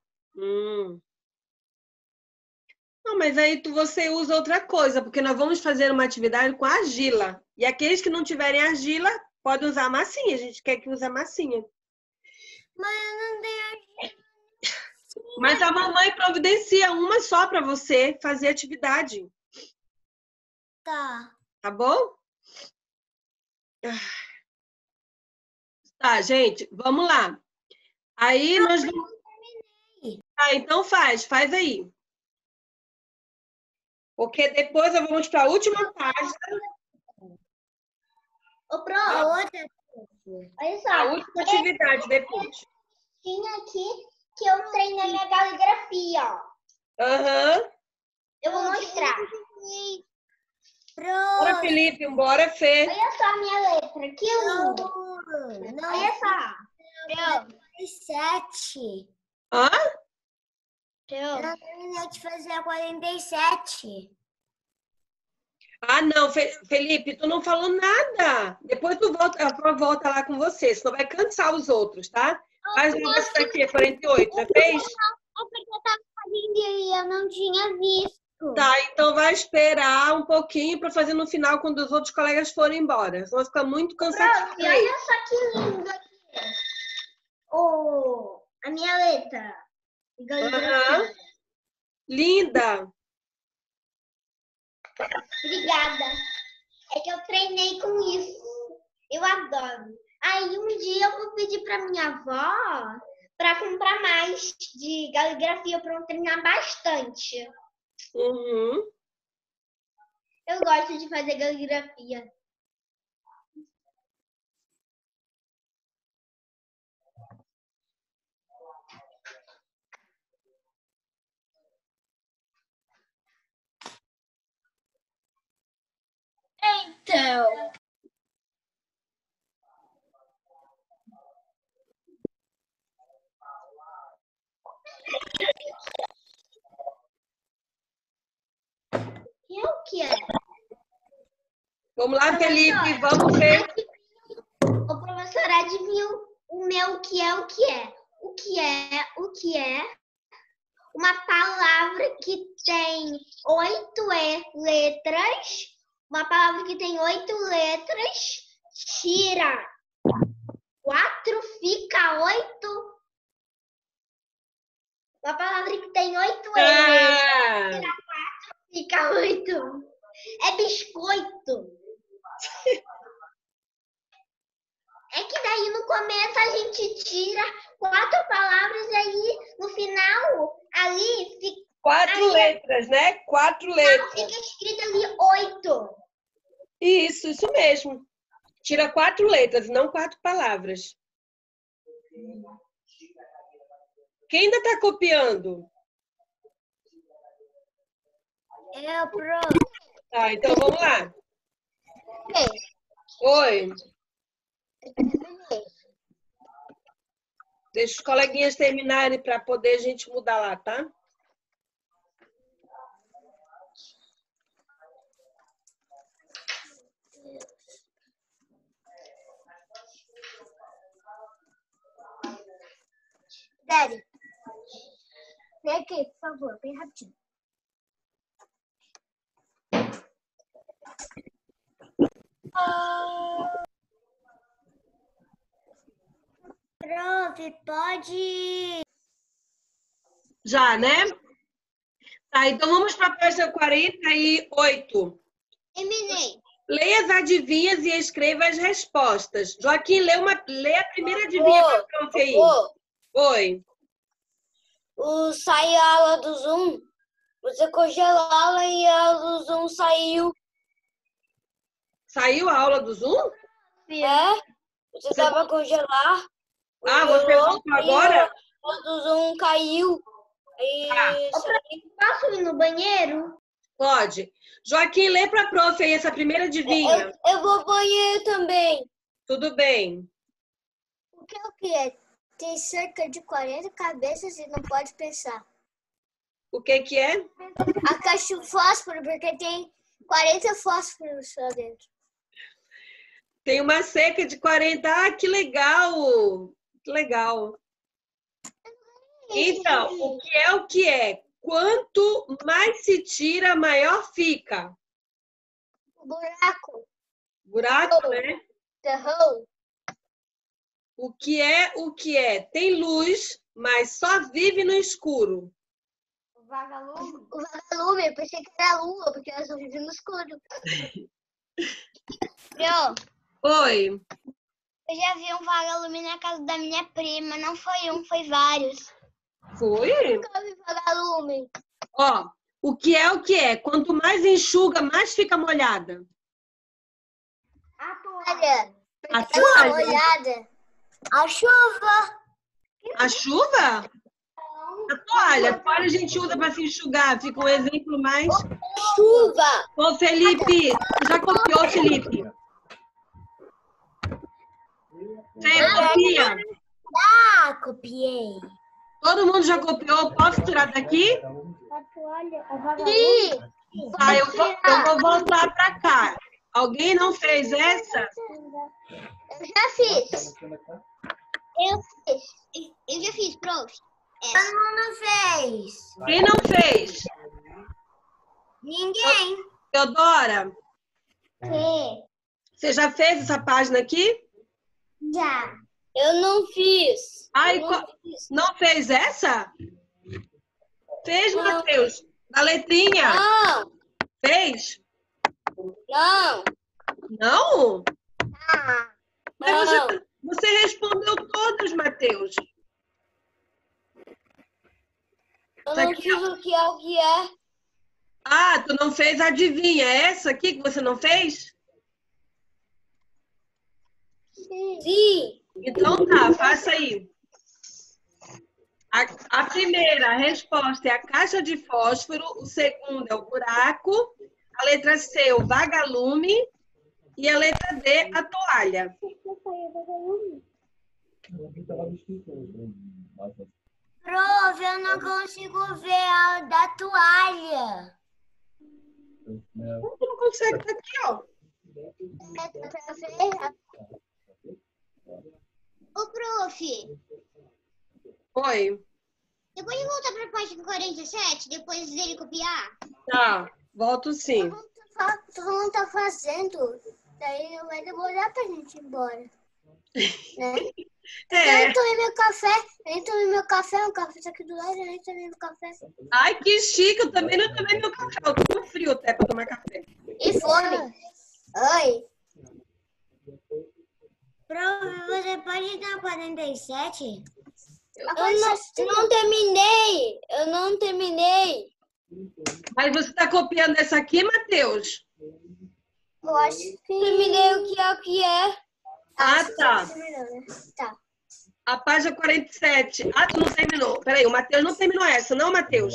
Não, mas aí você usa outra coisa, porque nós vamos fazer uma atividade com argila. E aqueles que não tiverem argila, podem usar massinha. A gente quer que use a massinha. Mas eu não tenho argila. Mas a mamãe providencia uma só para você fazer atividade. Tá. Tá bom? Tá, gente, vamos lá. Aí nós vamos... Ah, então faz aí. Porque depois eu vou mostrar a última página. Outra. Olha só. A última atividade depois. Tinha aqui que eu treinei minha caligrafia, ó. Aham. Eu vou mostrar. Bora, Felipe, bora, Fê. Olha só a minha letra, que lindo. Não, olha só. 7. Hã? Eu não terminei de fazer a 47. Ah, não, Felipe, tu não falou nada. Depois a prova volta lá com você, senão vai cansar os outros, tá? Mas não vai estar aqui, 48, já fez? É porque eu tava fazendo e eu não tinha visto. Tá, então vai esperar um pouquinho para fazer no final, quando os outros colegas forem embora. Senão vai ficar muito cansativo. E olha só que lindo aqui. A minha letra. Uhum. Linda! Obrigada. É que eu treinei com isso. Eu adoro. Aí um dia eu vou pedir para minha avó para comprar mais de caligrafia para eu treinar bastante. Uhum. Eu gosto de fazer caligrafia. Então. O que é? Vamos lá, Felipe, vamos ver. O professor adivinhou o meu o que é o que é. O que é uma palavra que tem 8 letras. Uma palavra que tem 8 letras. Tira 4, fica 8. Uma palavra que tem 8 letras. Tira 4, fica 8. É biscoito. É que daí no começo a gente tira 4 palavras e aí no final ali fica 4 letras, né? 4 letras. fica escrito ali 8. Isso mesmo. Tira 4 letras, não 4 palavras. Quem ainda está copiando? Eu, pro. Tá, então vamos lá. Oi. Deixa os coleguinhas terminarem para poder a gente mudar lá, tá? Daddy, vem aqui, por favor, bem rapidinho. Prof, pode. Já, né? Tá, então vamos para a página 48. Terminei. Leia as adivinhas e escreva as respostas. Joaquim, lê a primeira adivinha para o prof aí. Oi. Saiu a aula do Zoom. Você congelou a aula e a aula do Zoom saiu. Saiu a aula do Zoom? É? Você estava congelar. Ah, você voltou agora? A aula do Zoom caiu. Posso ir no banheiro? Pode. Joaquim, lê para a prof aí essa primeira adivinha. Eu vou ao banheiro também. Tudo bem. O que é? Tem cerca de 40 cabeças e não pode pensar. O que é? A caixa de fósforo, porque tem 40 fósforos lá dentro. Tem uma cerca de 40. Ah, que legal! Que legal. Então, o que é? Quanto mais se tira, maior fica. Buraco. Buraco, né? The hole. O que é? Tem luz, mas só vive no escuro. O vagalume. O vagalume, eu pensei que era a lua, porque ela só vive no escuro. Oi. Eu já vi um vagalume na casa da minha prima. Não foi um, foi vários. Foi? Nunca vi vagalume. Ó, o que é? Quanto mais enxuga, mais fica molhada. A toalha. A toalha? Molhada. A chuva. A chuva? A toalha a gente usa para se enxugar. Fica um exemplo mais... Chuva. Ô, Felipe, você já copiou, Felipe? Você copia? Copiei. Todo mundo já copiou? Posso tirar daqui? Sim. Tá, eu vou voltar para cá. Alguém não fez essa? Eu já fiz. Eu já fiz, prof. Todo mundo fez. Quem não fez? Ninguém. Teodora, Que? você já fez essa página aqui? Já. Eu não fiz. Ai, Eu não fiz. não fez essa? Fez, Não. Matheus? Da letrinha? Não, Fez? não. Não? Ah. Mas Não. você respondeu todas, Matheus. Eu Tá não aqui, fiz o que é. Ah, tu não fez adivinha? É essa aqui que você não fez? Sim. Então tá, faça aí. A primeira resposta é a caixa de fósforo, o segundo é o buraco, a letra C, o vagalume, e a letra D, a toalha. Prof, eu não consigo ver a da toalha. Como tu não consegue? Tá aqui, ó. Ô, prof, Oi. você pode voltar para a página 47, depois dele copiar? Tá, volto sim. Todo mundo tá fazendo. Daí não vai demorar pra gente ir embora. Né? É. Eu tomei meu café, o café tá aqui do lado, eu nem tomei meu café. Ai, que chique, eu também não tomei meu café. Eu tô com frio até pra tomar café. E fome. Oi. Prof, você pode dar 47? Eu não terminei. Mas você tá copiando essa aqui, Matheus? Eu acho que... Terminei o que é. Ah, tá. Tá. A página 47. Ah, tu não terminou. Peraí, o Matheus não terminou essa, não, Matheus?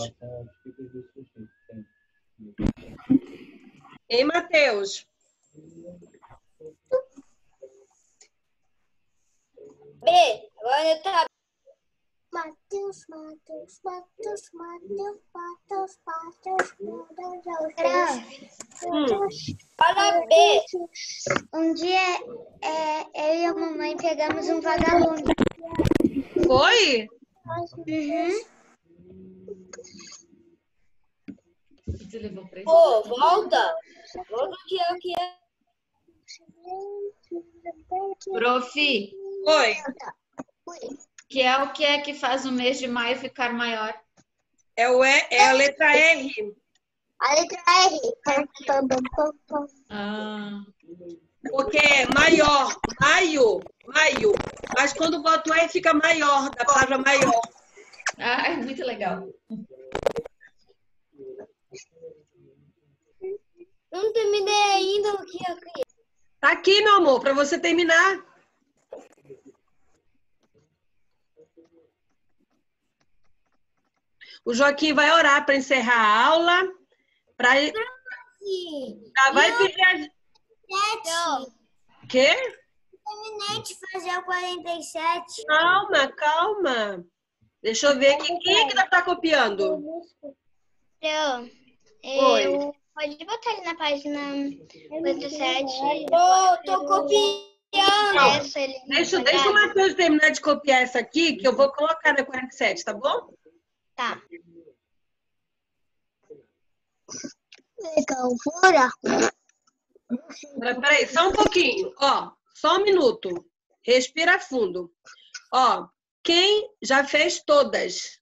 Ei, Matheus. B, agora tá. Matheus. Para B. Um dia eu e a mamãe pegamos um vagalume. Foi? Pô, volta. Volta o que é. Prof, Oi. que é o que é que faz o mês de maio ficar maior? É a letra R. A letra R. Ah, Porque é maior. Maio. Mas quando bota o R fica maior, da palavra maior. é muito legal. Não terminei ainda o que é. Tá aqui, meu amor, para você terminar. O Joaquim vai orar para encerrar a aula. Já vai pedir a... Quê? Terminei de fazer o 47. Calma. Deixa eu ver aqui. Quem é que tá copiando? Oi. Pode botar ali na página 47. Tô copiando. Deixa o Matheus terminar de copiar essa aqui, que eu vou colocar na 47, tá bom? Tá. Legal, fora. Peraí, só um pouquinho. Ó, só um minuto. Respira fundo. Ó, quem já fez todas?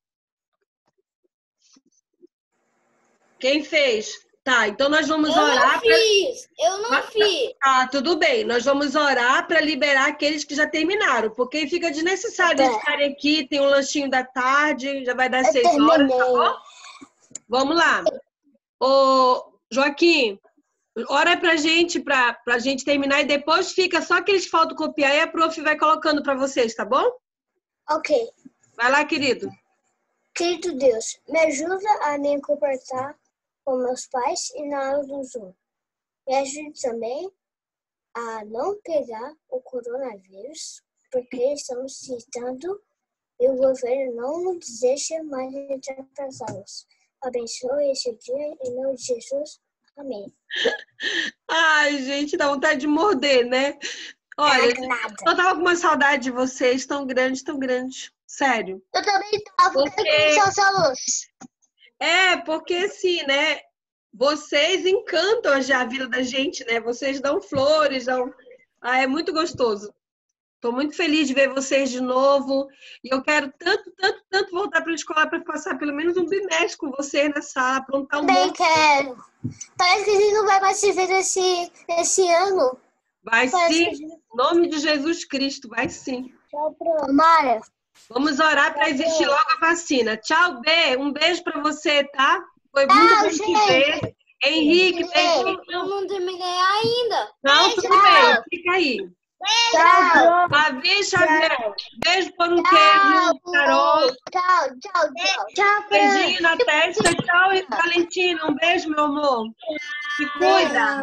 Quem fez? Tá, então nós vamos orar. Eu não fiz. Ah, tudo bem. Nós vamos orar para liberar aqueles que já terminaram, porque fica desnecessário eles ficarem aqui, tem um lanchinho da tarde, já vai dar 6 horas, tá bom? Vamos lá. Ô, Joaquim, ora pra gente terminar e depois fica só aqueles que faltam copiar e a prof vai colocando para vocês, tá bom? Ok. Vai lá, querido. Querido Deus, me ajuda a me comportar com meus pais e na aula do Zoom. Me ajude também a não pegar o coronavírus, porque estamos tentando e o governo não nos deixe mais atrasados. Abençoe esse dia em nome de Jesus. Amém. Ai, gente, dá vontade de morder, né? Olha, eu tava com uma saudade de vocês, tão grande, tão grande. Sério. Eu também tava. Porque... essa luz. Porque assim, né? Vocês encantam já a vida da gente, né? Vocês dão flores, dão... é muito gostoso. Estou muito feliz de ver vocês de novo. E eu quero tanto, tanto, tanto voltar para a escola para passar pelo menos um bimestre com vocês na sala, aprontar um monte. Também quero. Parece que a gente não vai mais se ver esse ano. Vai sim. Em nome de Jesus Cristo, vai sim. Tchau, Mara. Vamos orar para existir logo a vacina. Tchau, B. Um beijo para você, tá? Foi muito bom te ver. Henrique, beijo. Eu não terminei ainda. Não, tudo bem. Fica aí. Tchau. Davi, Xavier. Beijo por um queijo, Carol. Tchau. Beijinho na testa. Tchau, Valentina. Um beijo, meu amor. Se cuida.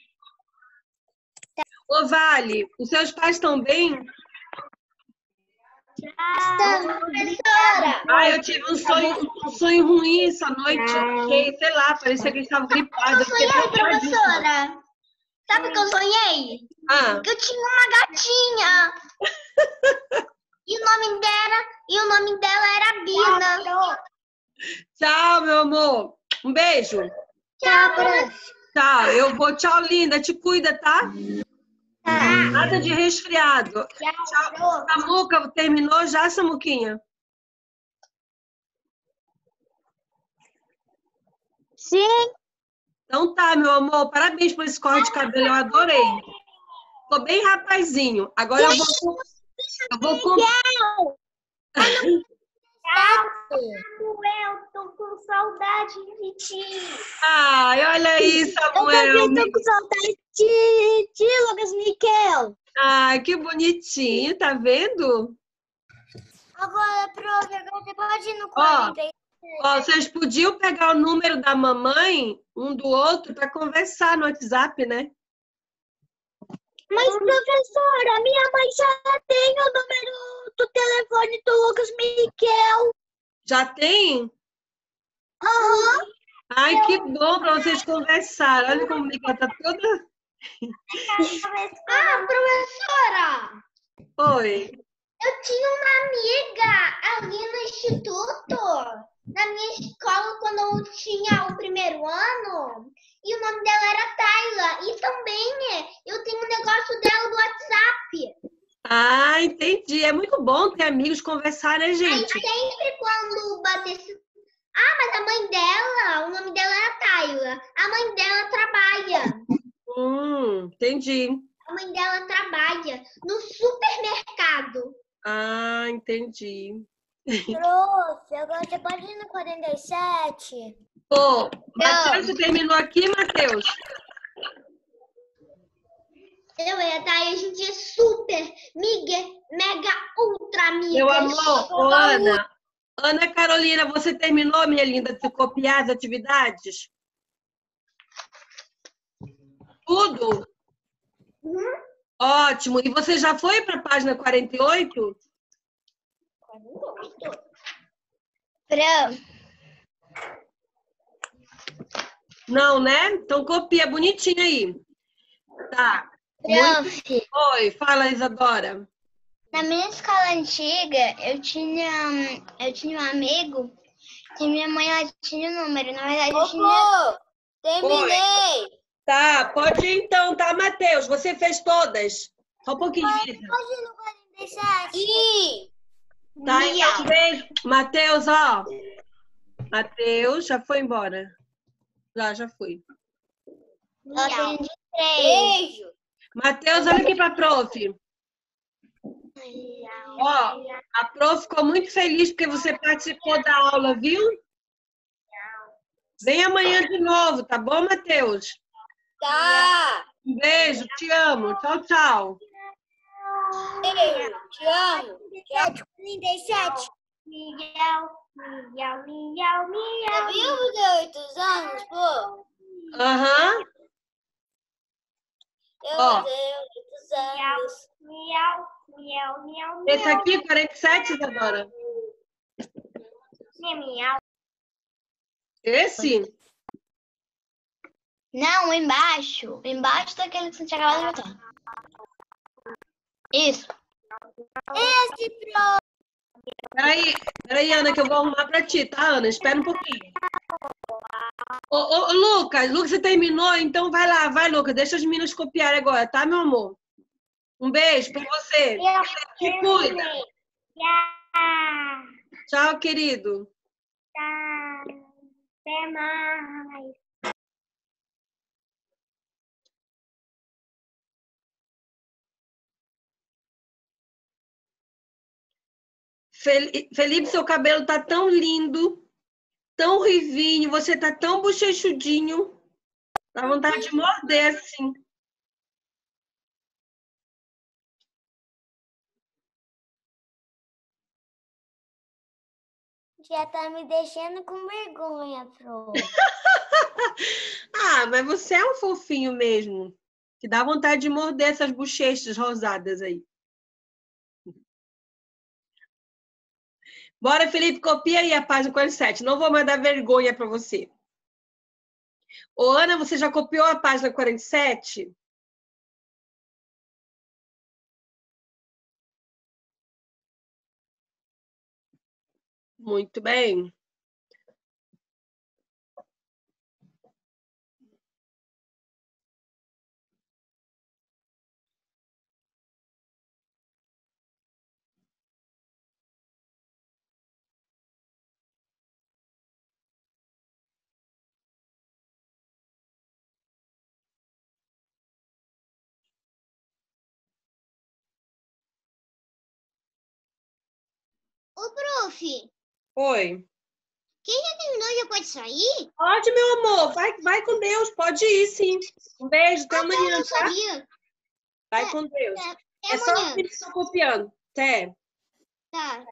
Ô, Vale, os seus pais estão bem? Professora. Eu tive um sonho ruim essa noite. Fiquei, sei lá, parecia que eu estava gripada. Eu sonhei, professora. Sabe o que eu sonhei? Que eu tinha uma gatinha. E o nome dela era Bina. Tchau, meu amor. Um beijo. Tchau, prof. Tchau, eu vou. Tchau, linda. Te cuida, tá? Nada de resfriado. Tchau. Samuca, terminou já, Samuquinha? Sim. Então tá, meu amor. Parabéns por esse corte de cabelo. Eu adorei. Ficou bem rapazinho. Agora eu vou Samuel, tô com saudade de ti. Ai, olha aí, Samuel. Eu também tô com saudade de ti, Lucas Miquel. Ai, que bonitinho, tá vendo? Agora, prof, agora você pode ir no 40. Vocês podiam pegar o número da mamãe, um do outro, para conversar no WhatsApp, né? Mas, professora, minha mãe já tem o número do telefone do Lucas Miquel. Já tem? Aham. Ai, que bom para vocês conversarem. Olha como ela tá toda... Professora! Oi. Eu tinha uma amiga ali no instituto, na minha escola, quando eu tinha o primeiro ano, e o nome dela era Tayla. E também eu tenho um negócio dela do WhatsApp. Entendi. É muito bom ter amigos conversar, né, gente? Aí sempre quando batesse... mas a mãe dela, o nome dela era Tayla. A mãe dela trabalha. Entendi. A mãe dela trabalha no supermercado. Entendi. Prof, agora você pode ir no 47. Matheus, você terminou aqui, Matheus? Eu e a Thay, a gente é super, mega, ultra amigas. Meu amor, Ana Carolina, você terminou, minha linda, de copiar as atividades? Tudo? Ótimo. E você já foi para a página 48? Não, né? Então copia bonitinho aí. Tá. Oi, fala, Isadora. Na minha escola antiga, eu tinha um amigo que minha mãe ela tinha o número. Na verdade, eu tinha... Terminei! Oi. Tá, pode ir então, tá, Matheus? Você fez todas? Só um pouquinho, Isa. Pode ir no 47? Sim! Tá, então, beijo. Matheus, ó. Matheus, já foi embora? Já foi. Beijo! Matheus, olha aqui pra prof. Ó, a prof ficou muito feliz porque você participou da aula, viu? Vem amanhã de novo, tá bom, Matheus? Tá! Um beijo, te amo. Tchau, tchau. Beijo, te amo! 37. Miau. Você viu os 8 anos, pô? Aham. Eu tenho 8 anos. Miau. Esse aqui, 47, Isadora? Esse? Não, embaixo. Embaixo daquele que você tinha acabado de botar. Isso. Esse, Peraí, Ana, que eu vou arrumar pra ti, tá, Ana? Espera um pouquinho. Ô, Lucas, você terminou? Então vai lá, vai, Lucas. Deixa as meninas copiarem agora, tá, meu amor? Um beijo pra você. Se cuida. Tchau, querido. Até mais. Felipe, seu cabelo tá tão lindo, tão rivinho, você tá tão bochechudinho. Dá vontade de morder assim. Já tá me deixando com vergonha, Pro. Ah, mas você é um fofinho mesmo. Que dá vontade de morder essas bochechas rosadas aí. Bora, Felipe, copia aí a página 47. Não vou mais dar vergonha para você. Ô, Ana, você já copiou a página 47? Muito bem. Ô, prof, Oi. quem já terminou já pode sair? Pode, meu amor. Vai com Deus. Pode ir, sim. Um beijo. Até amanhã, Eu não tá? sabia. Vai com Deus. Até É só amanhã. os que estão copiando. Até. Tá.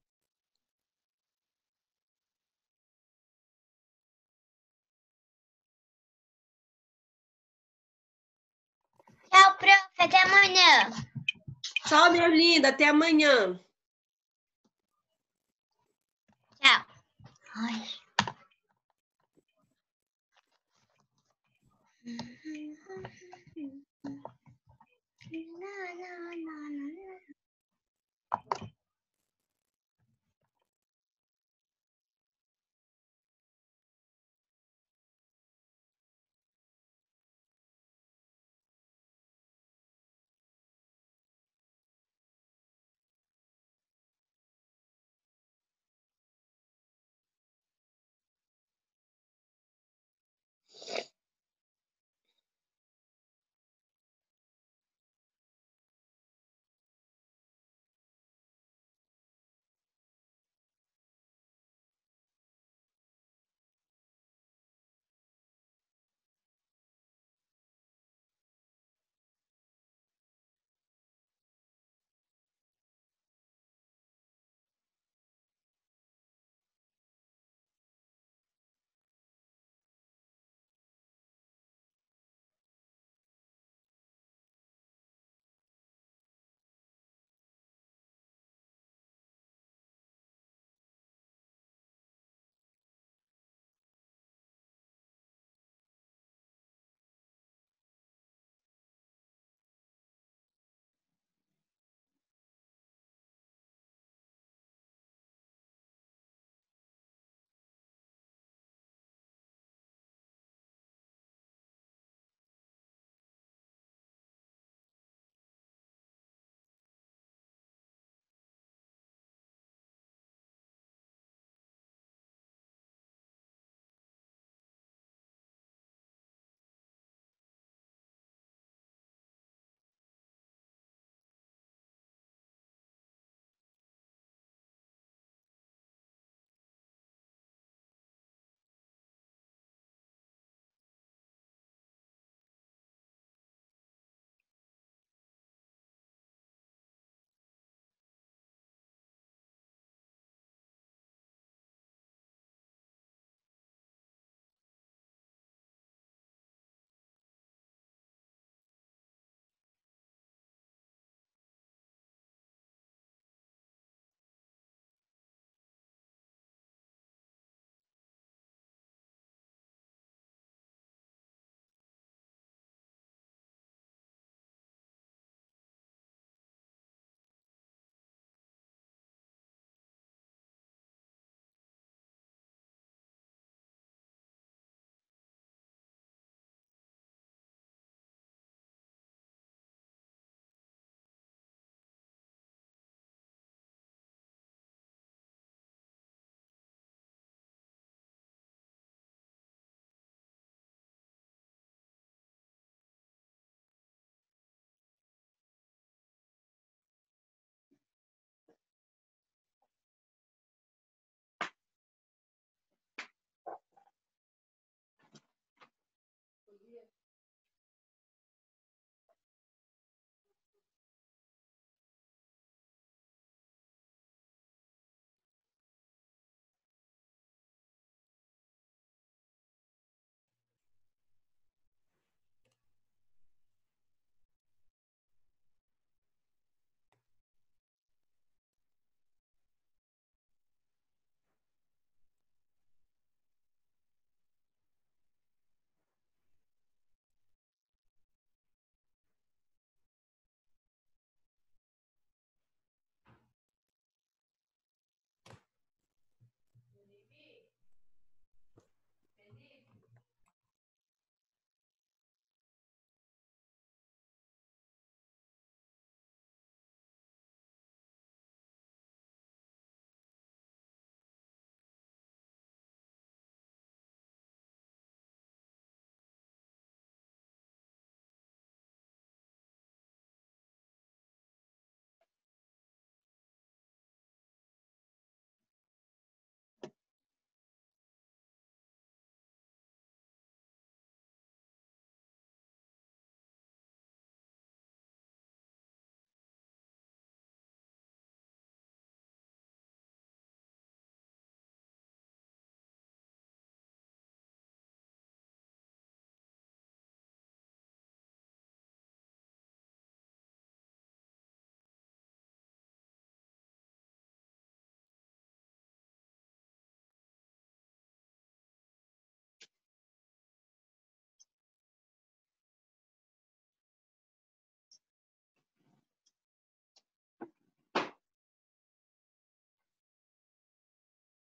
Tchau, prof. Até amanhã. Tchau, minha linda. Até amanhã. Tchau. Ai.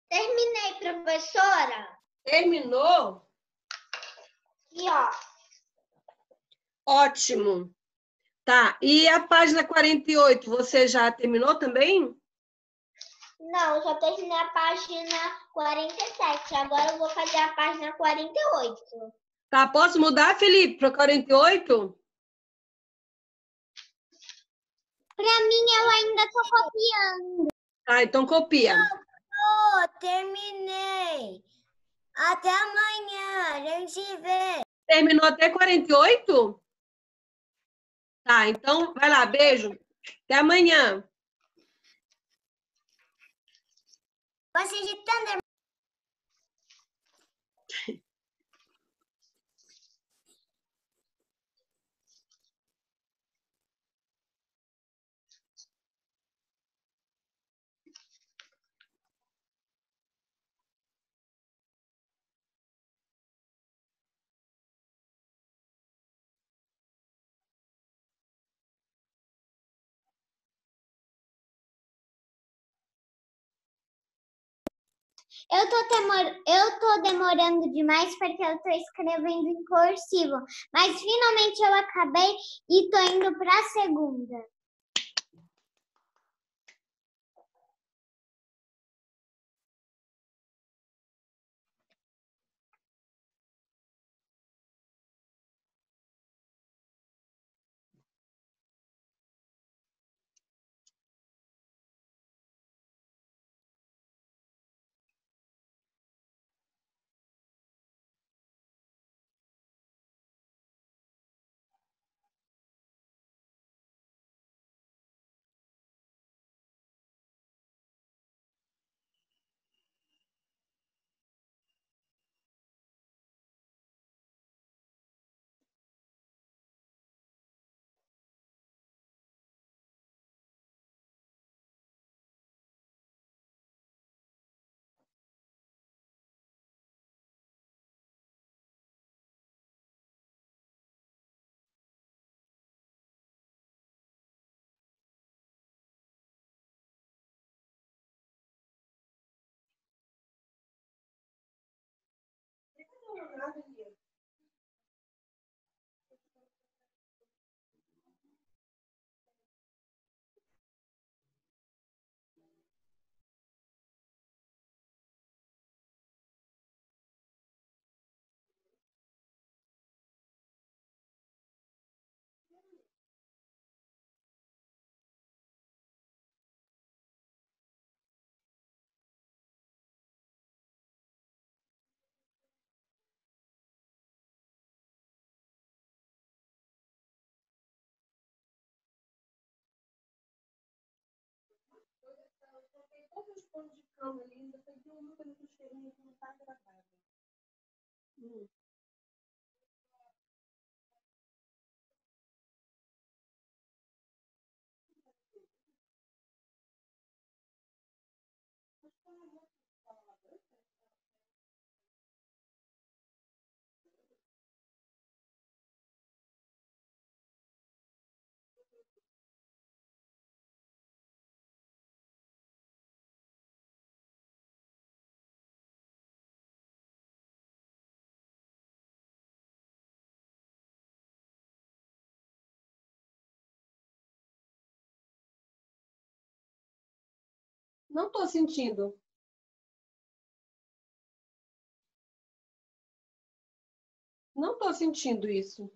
Terminei, professora. Terminou? E ó, Ótimo. Tá. E a página 48, você já terminou também? não, já terminei a página 47. Agora eu vou fazer a página 48. Tá, posso mudar, Felipe, para 48? Pra mim, eu ainda tô copiando. Tá, então copia. Terminei. Até amanhã. A gente se vê. Terminou até 48? Tá, então vai lá, beijo. Até amanhã. Você de Thunder. Eu tô demorando demais porque eu tô escrevendo em cursivo. Mas finalmente eu acabei e tô indo pra segunda. Não tô sentindo. Não tô sentindo isso.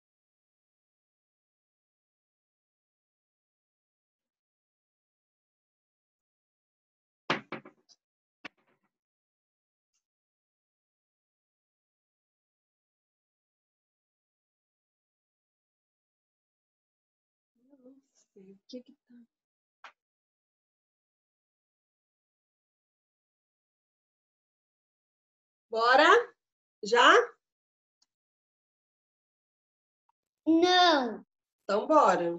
Não sei o que que tá. Bora? Já? Não. Então bora.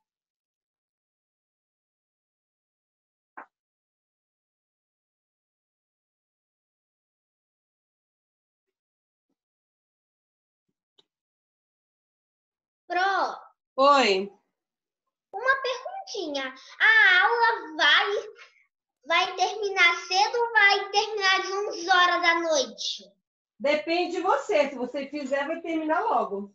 Pro, Oi. uma perguntinha. A aula vai terminar cedo ou vai terminar às 11 horas da noite? Depende de você. Se você fizer, vai terminar logo.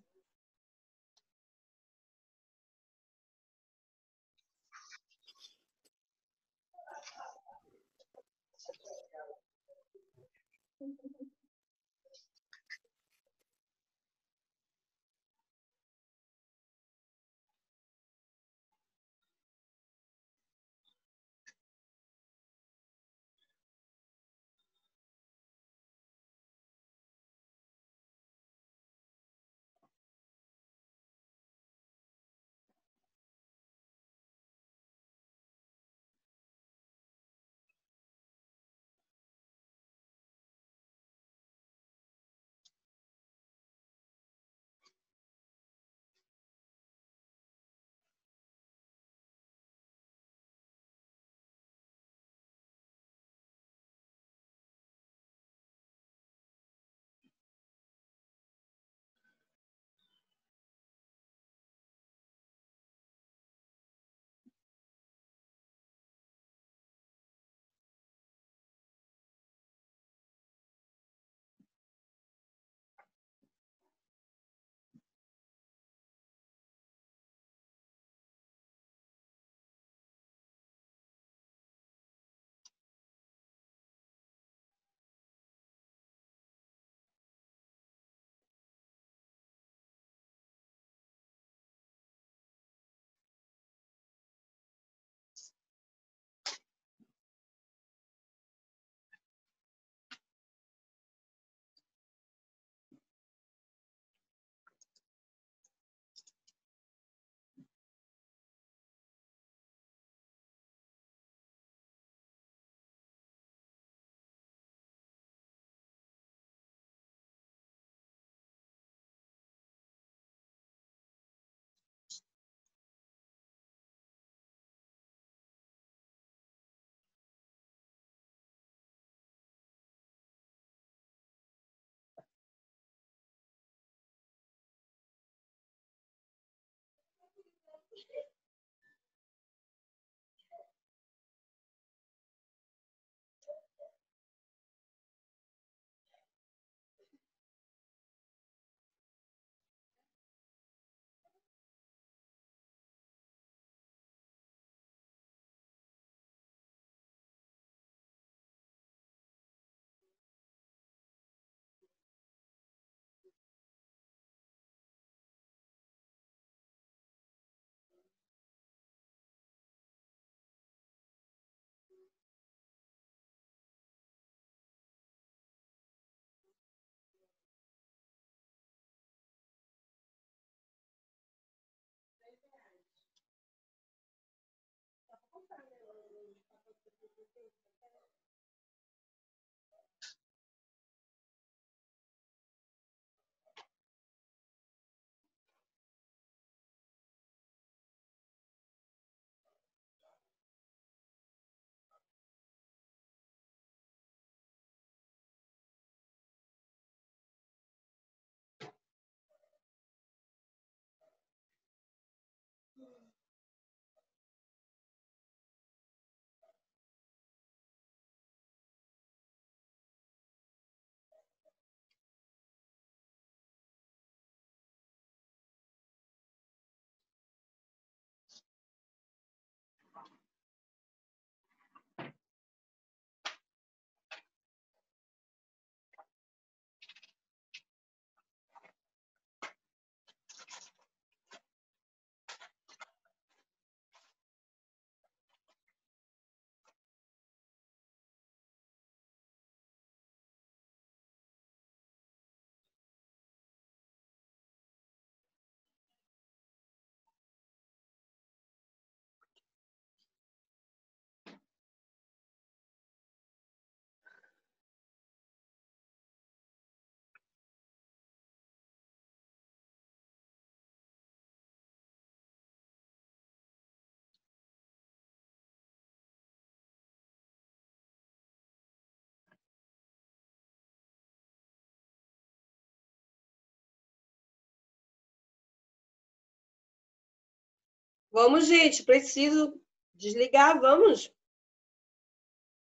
Vamos, gente, preciso desligar, vamos.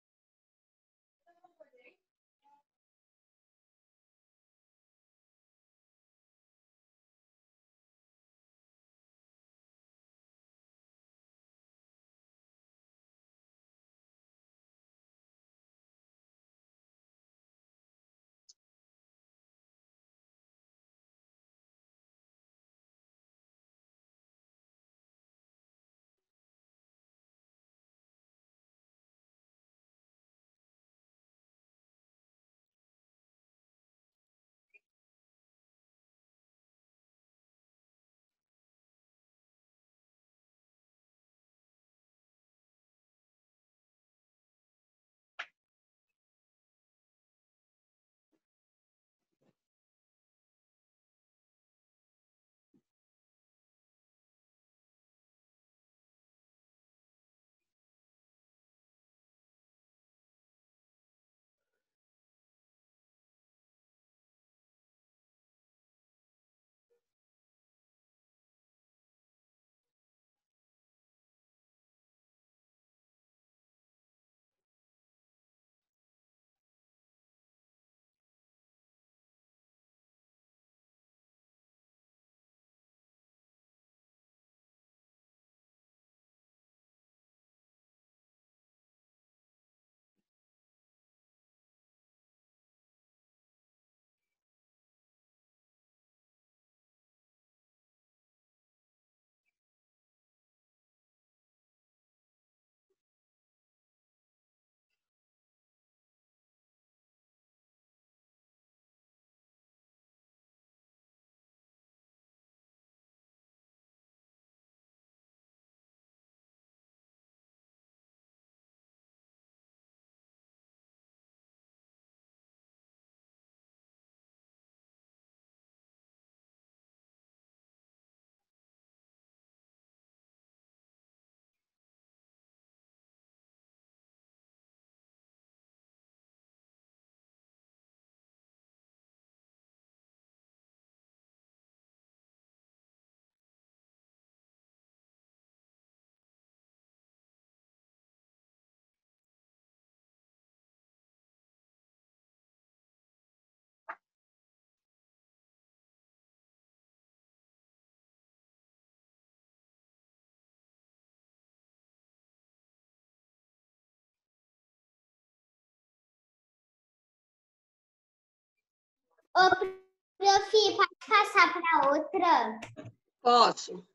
Ô, prof, pode passar para outra? Posso.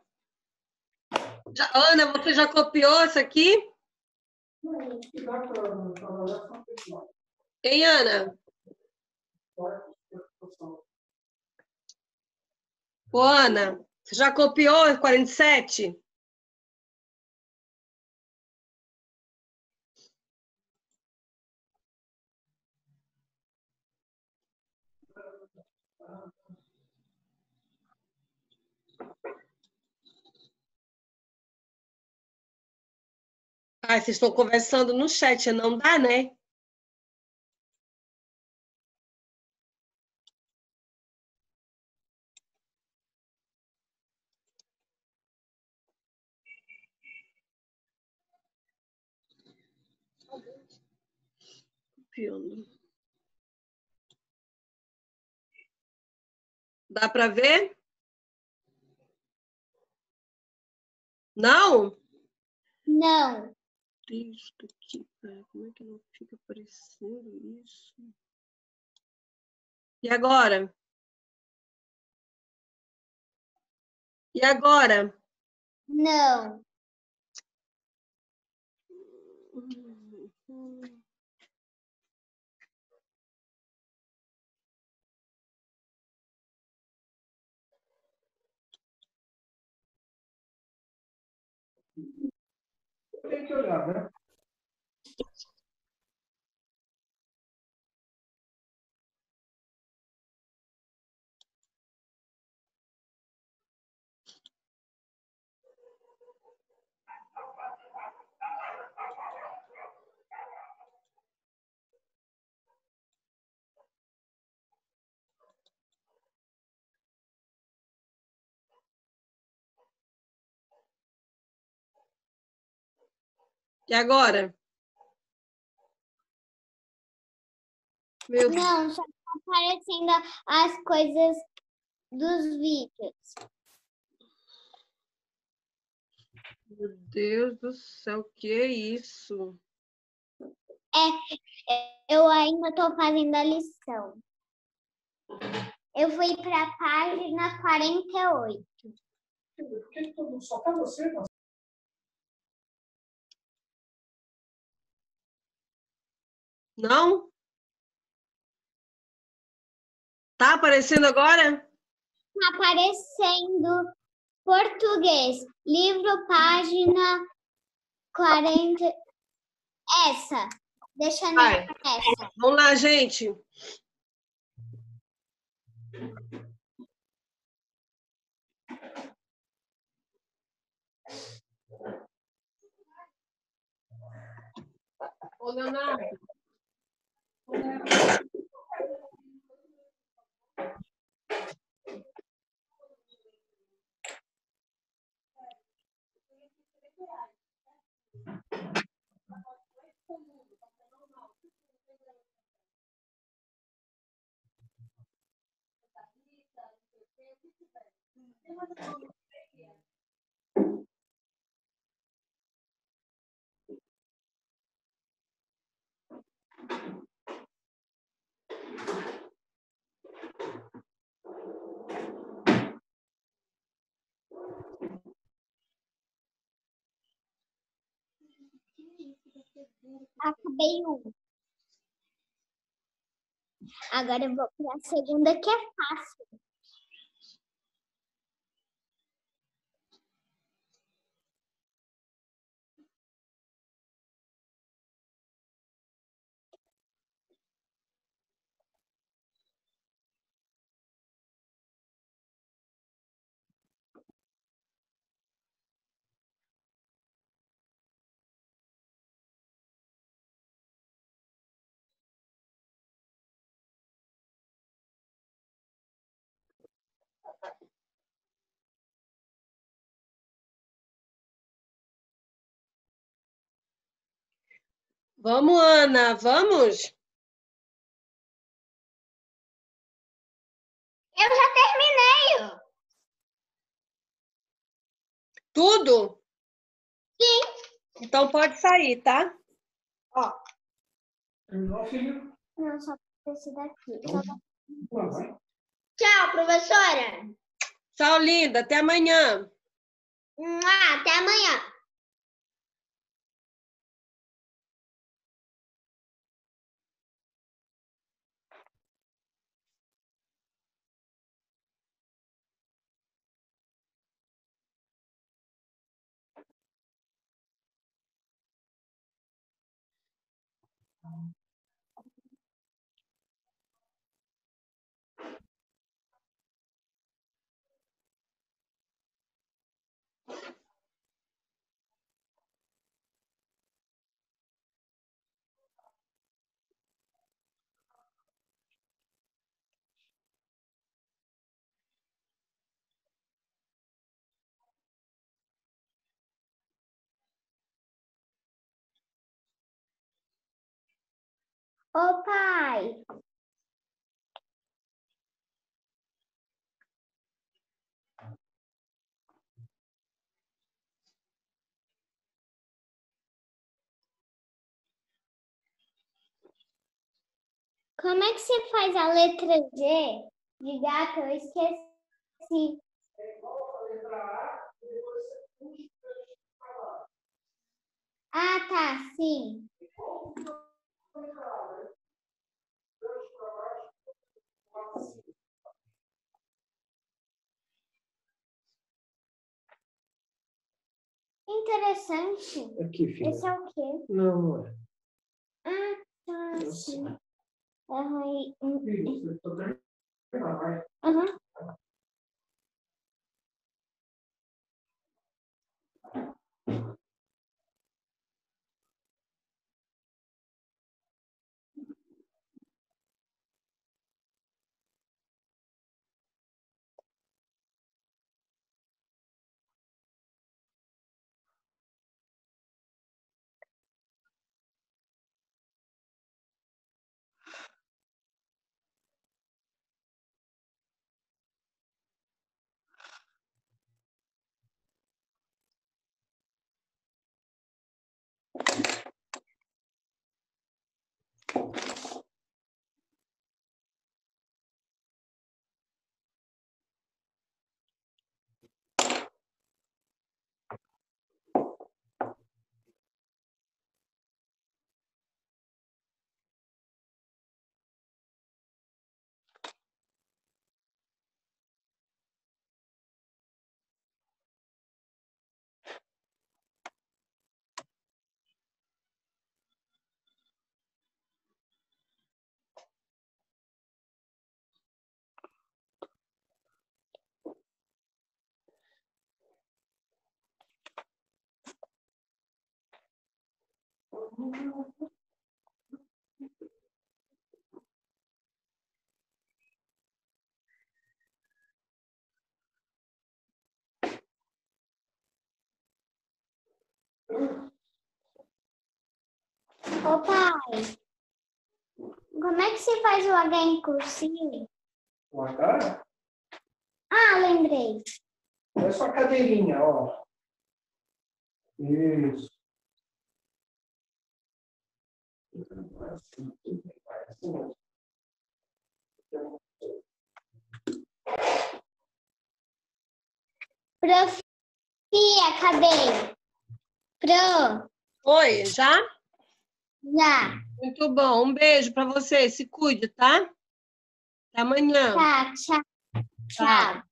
Ana, você já copiou isso aqui? Hein, Ana? Ô, Ana, você já copiou 47? Ah, vocês estão conversando no chat, não dá, né? Copiando. Dá para ver? Não? Não. Deus do que, cara, como é que não fica aparecendo isso? E agora? E agora? Não. Tem que olhar, né? E agora? Meu Deus. Não, só tá aparecendo as coisas dos vídeos. Meu Deus do céu, o que é isso? Eu ainda estou fazendo a lição. Eu fui para a página 48. Por que só para você? Não? Tá aparecendo agora? Tá aparecendo português. Livro, página 40. Essa. Deixa eu Vai. essa. Vamos lá, gente. Ô, Leonardo. Acabei um. Agora eu vou para a segunda, que é fácil. Vamos, Ana, vamos? Eu já terminei. Tudo? Sim. Então pode sair, tá? Ó. Terminou, filho? Não, só esse daqui. Só Tchau, professora. Tchau, linda. Até amanhã. Até amanhã. Ô, pai. Como é que você faz a letra G de gato? Eu esqueci. Ah, tá, sim. Interessante. Aqui, filho. Esse é o quê? Não, não é. Ah, tá, sim. Aham. Filho, você tá terminando, vai. Aham. Ô, pai, como é que você faz o H em cursivo? O H? Ah, lembrei. É só cadeirinha, ó. Isso. Profia, cadê? Pro, Oi, já? já. Muito bom. Um beijo para você. Se cuide, tá? Até amanhã. Tá, tchau. Tchau.